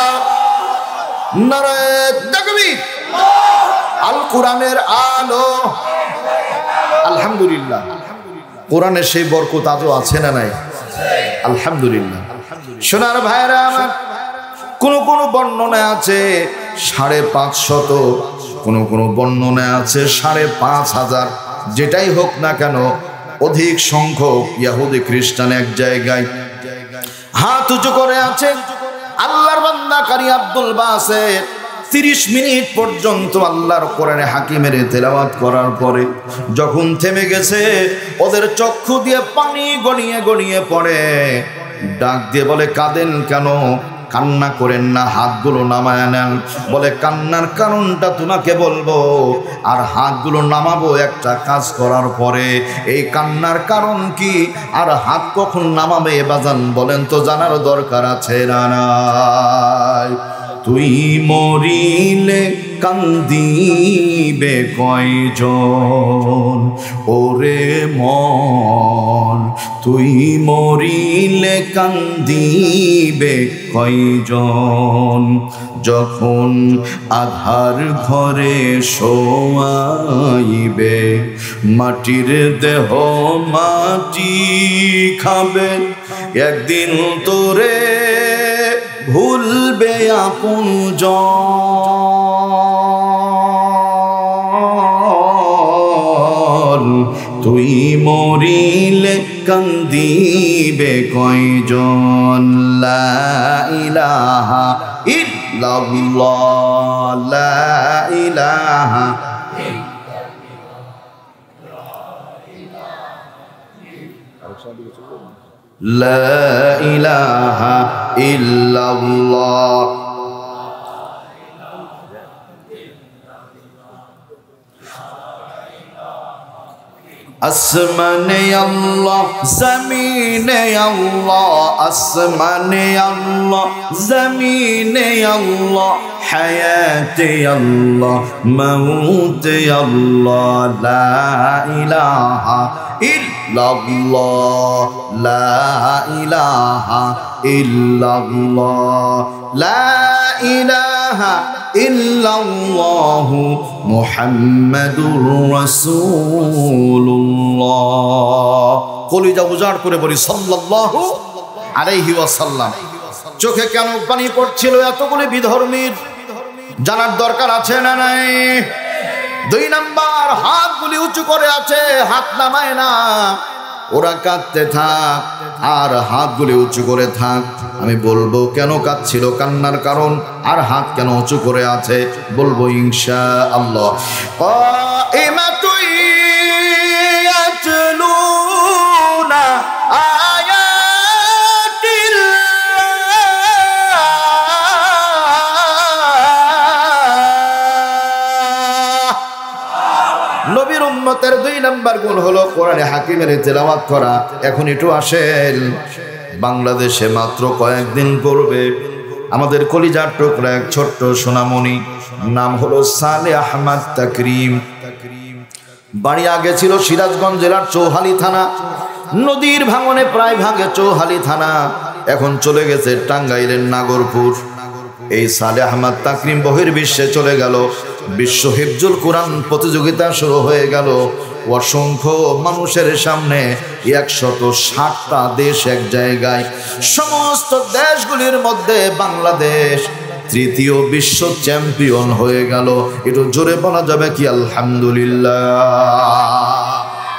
A: নারে তাকবীর। আল কোরআনের আলো, আলহামদুলিল্লাহ। কোরআনের সেই বরকত আজও আছে না নাই? আলহামদুলিল্লাহ। সোনার ভাইরা আমার, কোন কোন বর্ণনা আছে সাড়ে পাঁচশত, কোন কোন বর্ণনা আছে সাড়ে পাঁচ হাজার। যেটাই হোক না কেন, অধিক সংখ্যক ইহুদি খ্রিস্টান এক জায়গায় হাত উঁচু করে আছে। আল্লাহর বান্দা কারি আব্দুল বাসেত তিরিশ মিনিট পর্যন্ত আল্লাহর কোরআনে হাকিমের তেলাওয়াত করার পরে যখন থেমে গেছে, ওদের চক্ষু দিয়ে পানি গড়িয়ে গড়িয়ে পড়ে, ডাক দিয়ে বলে, কাঁদেন কেন? কান্না করেন না, হাতগুলো নামায় নেন। বলে, কান্নার কারণটা তোমাকে বলবো, আর হাতগুলো নামাবো একটা কাজ করার পরে। এই কান্নার কারণ কি আর হাত কখন নামাবে বাজান বলেন তো, জানার দরকার আছে না নাই? তুই মরিলে কান্দিবে কয়জন ওরে মন, তুই মরিলে কান্দিবে কয়জন, যখন আধার ঘরে শোয়াইবে মাটির দেহ মাটি খাবে, একদিন তোরে ভুলবে আপনজন, তুই মরিলে কান্দিবে কয়জন। লা ইলাহা ইল্লাল্লাহ, লা ইলাহা লা ইলাহা ইল্লাল্লাহ। আসমানে আল্লাহ, জমিনে আল্লাহ, আসমানে আল্লাহ, জমিনে আল্লাহ, হায়াতে আল্লাহ, মৌতে আল্লাহ, লা ইলাহা ইল্লাল্লাহ, লা ইলাহা ইল্লাল্লাহ, লা ইলাহা ইল্লাল্লাহু মুহাম্মাদুর রাসূলুল্লাহ। কলিজা উজাড় করে বলি সাল্লাল্লাহু আলাইহি ওয়াসাল্লাম। চোখে কেন পানি পড়ছিল এতগুলি বিধর্মীর, জানার দরকার আছে না নাই? দুই নাম্বার, হাতগুলি উঁচু করে আছে, হাত নামায় না। ওরা কাঁদতে থাক আর হাতগুলি উঁচু করে থাক। আমি বলবো কেন কাঁদছিল, কান্নার কারণ, আর হাত কেন উঁচু করে আছে বলবো ইনশাআল্লাহ। কাইমাতুন ইয়াতলুনা নবীর উম্মতের দুই নাম্বার গুণ হলো কোরআনে হাকিমের তেলাওয়াত করা। এখন একটু আসেন, বাংলাদেশে মাত্র কয়েকদিন পূর্বে আমাদের কলিজার টুকরা এক ছোট্ট সোনামণি, নাম হলো সালে আহমদ তাকরিম, বাড়ি আগে ছিল সিরাজগঞ্জ জেলার চৌহালি থানা, নদীর ভাঙনে প্রায় ভাগে চৌহালি থানা। এখন চলে গেছে টাঙ্গাইলের নাগরপুর। এই সালে আহমদ তাকরিম বহির্বিশ্বে চলে গেল। বিশ্ব হিফজুল কোরআন প্রতিযোগিতা শুরু হয়ে গেল। অসংখ্য মানুষের সামনে একশত ষাটটা দেশ এক জায়গায়, সমস্ত দেশগুলির মধ্যে বাংলাদেশ তৃতীয় বিশ্ব চ্যাম্পিয়ন হয়ে গেল। একটু জোরে বলা যাবে কি আলহামদুলিল্লাহ।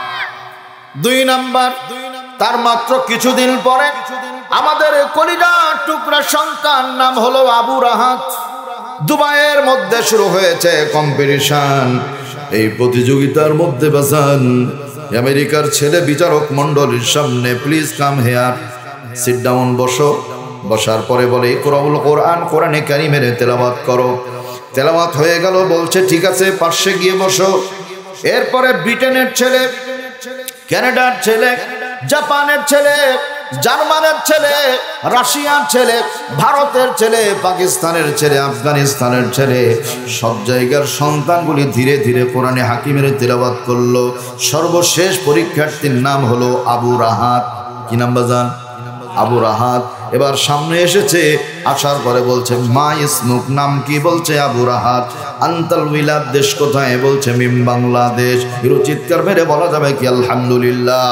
A: দুই নাম্বার, তার মাত্র কিছুদিন পরে আমাদের কলিজার টুকরা সন্তান নাম হলো আবু রাহাত। দুবাইয়ের মধ্যে শুরু হয়েছে কম্পিটিশন। এই প্রতিযোগিতার মধ্যে বাজান আমেরিকার ছেলে বিচারক মন্ডলীর সামনে, please come here, sit down, বসো। বসার পরে বলে ইকরাউল কোরআন, কোরআনে কারিমের তেলাওয়াত করো। তেলাওয়াত হয়ে গেল, বলছে ঠিক আছে পাশে গিয়ে বসো। এরপরে ব্রিটেনের ছেলে, কানাডার ছেলে, জাপানের ছেলে, জার্মানের ছেলে, রাশিয়ার ছেলে, ভারতের ছেলে, পাকিস্তানের ছেলে, আফগানিস্তানের ছেলে, সব জায়গার সন্তানগুলি ধীরে ধীরে কোরআনে হাকিমের তেলাওয়াত করলো। সর্বশেষ পরীক্ষার্থীর নাম হলো আবু রাহাত। কি নাম বাজান? আবু রাহাত। এবার সামনে এসেছে, আসার পরে বলছে মা ইসমুক, নাম কি? বলছে আবু রাহাত। আন্তাল উইলাদ, দেশ কোথায়? বলছে মিম বাংলাদেশ। হিরো চিৎকার মেরে বলা যাবে কি আলহামদুলিল্লাহ,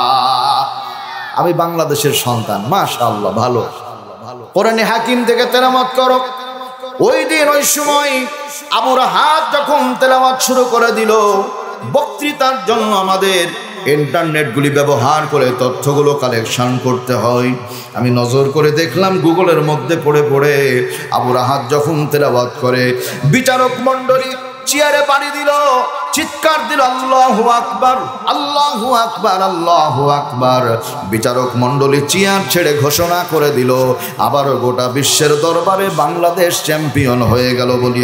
A: আমি বাংলাদেশের সন্তান। মাশাআল্লাহ, ভালো। কোরআনে হাকিম থেকে তেলাওয়াত করো। ওই দিন ওই সময় আবু রাহাত যখন তেলাওয়াত শুরু করে দিল, বক্তৃতার জন্য আমাদের ইন্টারনেটগুলি ব্যবহার করে তথ্যগুলো কালেকশন করতে হয়। আমি নজর করে দেখলাম গুগলের মধ্যে পড়ে পড়ে আবু রাহাত যখন তেলাওয়াত করে, বিচারক মণ্ডলী চেয়ারে পানি দিল, চিৎকার দিল আল্লাহু আকবার, আল্লাহু আকবার, আল্লাহু আকবার। বিচারক মণ্ডলী চেয়ার ছেড়ে ঘোষণা করে দিল, আবার গোটা বিশ্বের দরবারে বাংলাদেশ চ্যাম্পিয়ন হয়ে গেল। বলি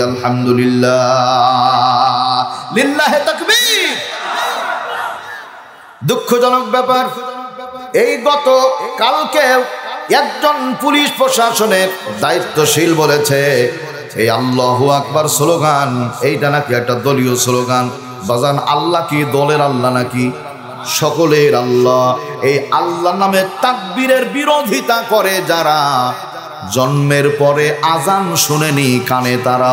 A: আলহামদুলিল্লাহ, লিল্লাহে তাকবীর। দুঃখজনক ব্যাপার, এই গত কালকে একজন পুলিশ প্রশাসনের দায়িত্বশীল বলেছে এই আল্লাহু আকবার স্লোগান, এইটা নাকি একটা দলীয় স্লোগান। বাজান, আল্লাহ কি দলের আল্লাহ নাকি? সকলের আল্লাহ। এই আল্লাহ নামে তাকবীরের বিরোধিতা করে যারা, জন্মের পরে আজান শুনেনি কানে তারা।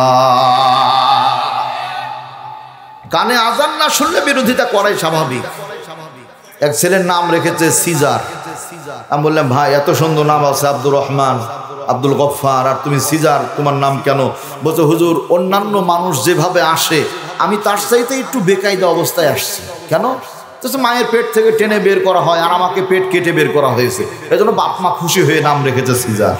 A: কানে আজান না শুনলে বিরোধিতা করাই স্বাভাবিক। এক ছেলের নাম রেখেছে সিজার। আমি বললাম ভাই এত সুন্দর নাম আছে, আব্দুর রহমান, আব্দুল গফফার, আর তুমি সিজার, তোমার নাম কেন? বলছে হুজুর অন্যান্য মানুষ যেভাবে আসে আমি তার চাইতে একটু বেকায়দা অবস্থায় আসছি। কেন? মায়ের পেট থেকে টেনে বের করা হয়, আর আমাকে পেট কেটে বের করা হয়েছে, এই জন্য বাপ মা খুশি হয়ে নাম রেখেছে সিজার।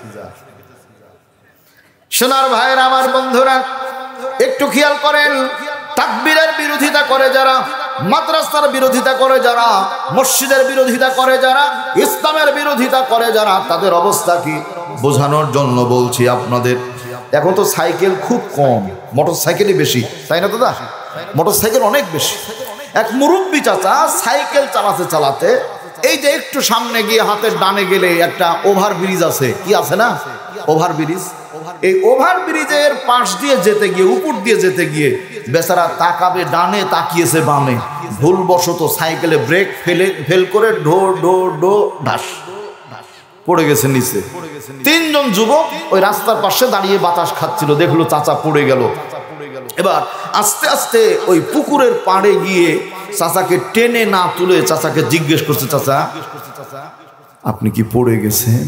A: সোনার ভাইয়ের, আমার বন্ধুরা একটু খেয়াল করেন, তাকবীরের বিরোধিতা করে যারা, মাদ্রাসার বিরোধিতা করে যারা, মসজিদের বিরোধিতা করে যারা, ইসলামের বিরোধিতা করে যারা, তাদের অবস্থা কি বোঝানোর জন্য বলছি আপনাদের। এখন তো সাইকেল খুব কম, মোটর সাইকেলই বেশি, তাই না দাদা? মোটর সাইকেল অনেক বেশি। এক মুরব্বী চাচা সাইকেল চালাতে চালাতে, এই যে একটু সামনে গিয়ে হাতের ডানে গেলে একটা ওভার ব্রিজ আছে, কি আছে না ওভার ব্রিজ, এই ওভার ব্রিজের পাশ দিয়ে যেতে গিয়ে, উপর দিয়ে যেতে গিয়ে বেচারা তাকাবে ডানে, তাকিয়েছে বামে, ভুলবশত সাইকেলে ব্রেক ফেলে ফেল করে ঢো ঢো ঢো ঢাস পড়ে গেছে নিচে। তিনজন যুবক ওই রাস্তার পাশে দাঁড়িয়ে বাতাস খাচ্ছিল, দেখলো চাচা পড়ে গেল। এবার আস্তে আস্তে ওই পুকুরের পাড়ে গিয়ে চাচাকে টেনে না তুলে চাচাকে জিজ্ঞেস করছে, চাচা আপনি কি পড়ে গেছেন?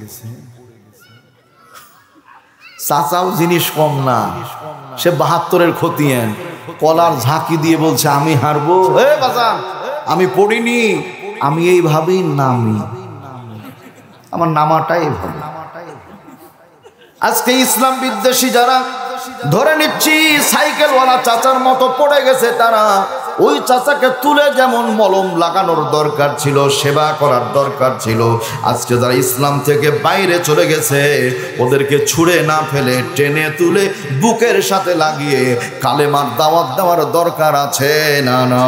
A: চাচাও জিনিস কম না, সে বাহাত্তরের খতিয়ান, কলার ঝাঁকি দিয়ে বলছে আমি হারবো। হে বাজান, আমি পড়িনি, আমি এইভাবেই নামি, আমার নামাটাই ভাবে। আজকে ইসলাম বিদ্বেষী যারা, ধরে নিচ্ছি সাইকেলওয়ালা চাচার মতো পড়ে গেছে, তারা ওই চাচাকে তুলে যেমন মলম লাগানোর দরকার ছিল, সেবা করার দরকার ছিল, আজকে যারা ইসলাম থেকে বাইরে চলে গেছে ওদেরকে ছুঁড়ে না ফেলে টেনে তুলে বুকের সাথে লাগিয়ে কালেমার দাওয়াত দেওয়ার দরকার আছে না না?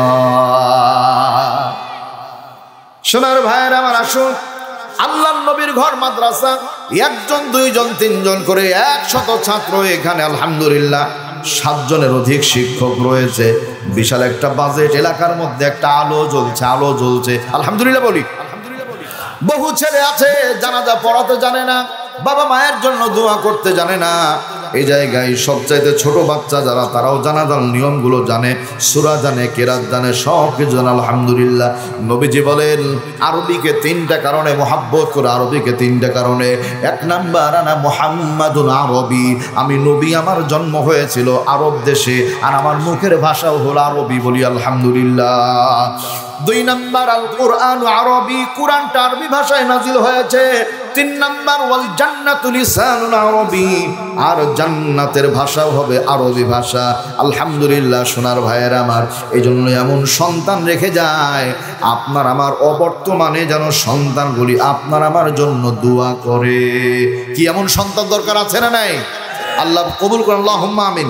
A: সোনার ভাইয়ের আমার, আসুন, আল্লাহ নবীর ঘর মাদ্রাসা, একজন দুইজন তিনজন করে একশত ছাত্র এখানে আলহামদুলিল্লাহ সাতজনের অধিক শিক্ষক রয়েছে, বিশাল একটা বাজেট, এলাকার মধ্যে একটা আলো জ্বলছে, আলো জ্বলছে আলহামদুলিল্লাহ বলি। বহু ছেলে আছে জানাজা পড়াতে জানে না, বাবা মায়ের জন্য দোয়া করতে জানে না। এই জায়গায় সবচাইতে ছোট বাচ্চা যারা তারাও জানাজার নিয়মগুলো জানে, সূরা জানে, কেরাত জানে, সব কিছু জানে। আলহামদুলিল্লাহ। নবীজি বলেন আরবিকে তিনটা কারণে মহাব্বত করে, আরবিকে তিনটা কারণে। এক নাম্বার আনা মুহাম্মাদুন আরবি, আমি নবী, আমার জন্ম হয়েছিল আরব দেশে আর আমার মুখের ভাষাও হলো আরবি, বলি আলহামদুলিল্লাহ। দুই নাম্বার আল কোরআন আরবি, কোরআনটা আরবি ভাষায় নাজিল হয়েছে। তিন নাম্বার ওয়াল জান্নাতু লিসানুন আরবি, আর জান্নাতের ভাষাও হবে আরবি ভাষা। আলহামদুলিল্লাহ। সোনার ভাইয়েরা আমার, এই জন্য এমন সন্তান রেখে যায় আপনার আমার অবর্তমানে যেন সন্তানগুলি আপনার আমার জন্য দোয়া করে। কি এমন সন্তান দরকার আছে না নাই? আল্লাহ কবুল করুন, আল্লাহুম্মা আমিন।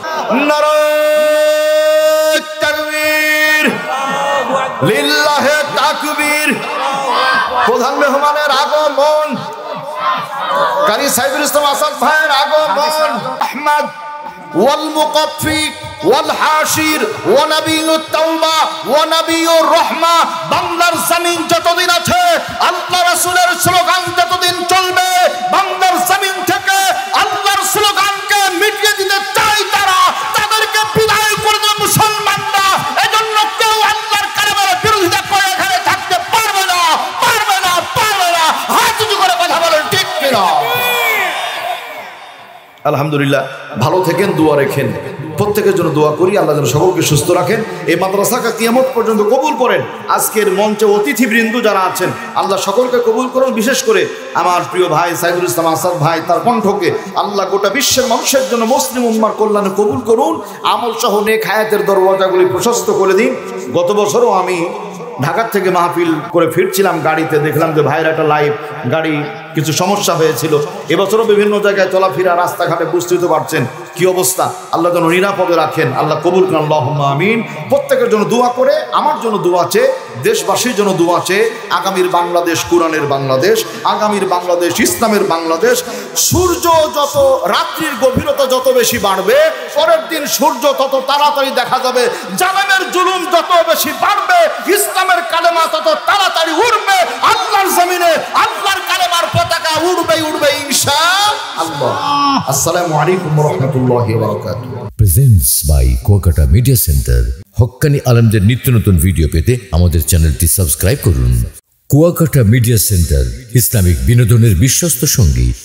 A: নারায়ে তাকবীর, লিল্লাহে তাকবীর। প্রধান মেহমানের আগমন, কারি সাইফুল ইসলাম আসাদ ভাইয়ের আগমন। আহমদ ওয়াল মুকাফফি ওয়াল হাশির ওয়া নাবিয়ুত তাওবা ওয়া নাবিয়ুর রাহমা। বাংলার জমিন যতদিন আছে আল্লাহ রাসূলের স্লোগান যতদিন চলবে, বাংলার জমিন থেকে আল্লাহর স্লোগানকে মিটিয়ে দিতে চায় তারা, তাদেরকে বিদায় করে দেবে মুসলমানরা। এজন্য কেউ আল্লাহর কালামের বিরোধিতা করে এখানে থাকতে পারবে না, পারবে না, পারবে না। হাত উঁচু করে কথা বলেন, ঠিক কিনা? আলহামদুলিল্লাহ। ভালো থাকেন, দোয়া রেখেন, প্রত্যেকের জন্য দোয়া করি আল্লাহ যেন সকলকে সুস্থ রাখেন। এই মাদ্রাসাকে কিয়ামত পর্যন্ত কবুল করেন। আজকের মঞ্চে অতিথিবৃন্দ যারা আছেন আল্লাহ সকলকে কবুল করুন। বিশেষ করে আমার প্রিয় ভাই সাইফুল ইসলাম আসাদ ভাই, তার কণ্ঠকে আল্লাহ গোটা বিশ্বের মানুষের জন্য মুসলিম উম্মার কল্যাণে কবুল করুন। আমল সহ নেক হায়াতের দরওয়াজাগুলি প্রশস্ত করে দিন। গত বছরও আমি ঢাকার থেকে মাহফিল করে ফিরছিলাম, গাড়িতে দেখলাম যে ভাইয়ের একটা লাইভ গাড়ি কিছু সমস্যা হয়েছিল। এবছরও বিভিন্ন জায়গায় চলাফেরা, রাস্তাঘাটে বুঝতে পারছেন কি অবস্থা। আল্লাহ যেন নিরাপদে রাখেন, আল্লাহ কবুল করেন, আল্লাহুম্মা আমিন। প্রত্যেকের জন্য দোয়া করে, আমার জন্য দোয়া চেয়ে, দেশবাসীর জন্য দোয়া চেয়ে, আগামীর বাংলাদেশ কোরআনের বাংলাদেশ, আগামীর বাংলাদেশ ইসলামের বাংলাদেশ। সূর্য যত রাত্রির গভীরতা যত বেশি বাড়বে, পরের দিন সূর্য তত তাড়াতাড়ি দেখা যাবে। জালেমের জুলুম যত বেশি বাড়বে, ইসলামের কালেমা তত তাড়াতাড়ি উঠবে। আল্লাহর জমিনে আল্লাহর কালেমার পতাকা উড়বে উড়বে ইনশাআল্লাহ। আসসালামু আলাইকুম ওয়া রাহমাতুল্লাহি ওয়া বারাকাতুহু।
B: Presents by Kuakata media centre. হক্কানি আলেমদের নিত্য নতুন ভিডিও পেতে আমাদের চ্যানেলটি সাবস্ক্রাইব করুন। কুয়াকাটা মিডিয়া সেন্টার, ইসলামিক বিনোদনের বিশ্বস্ত সঙ্গী।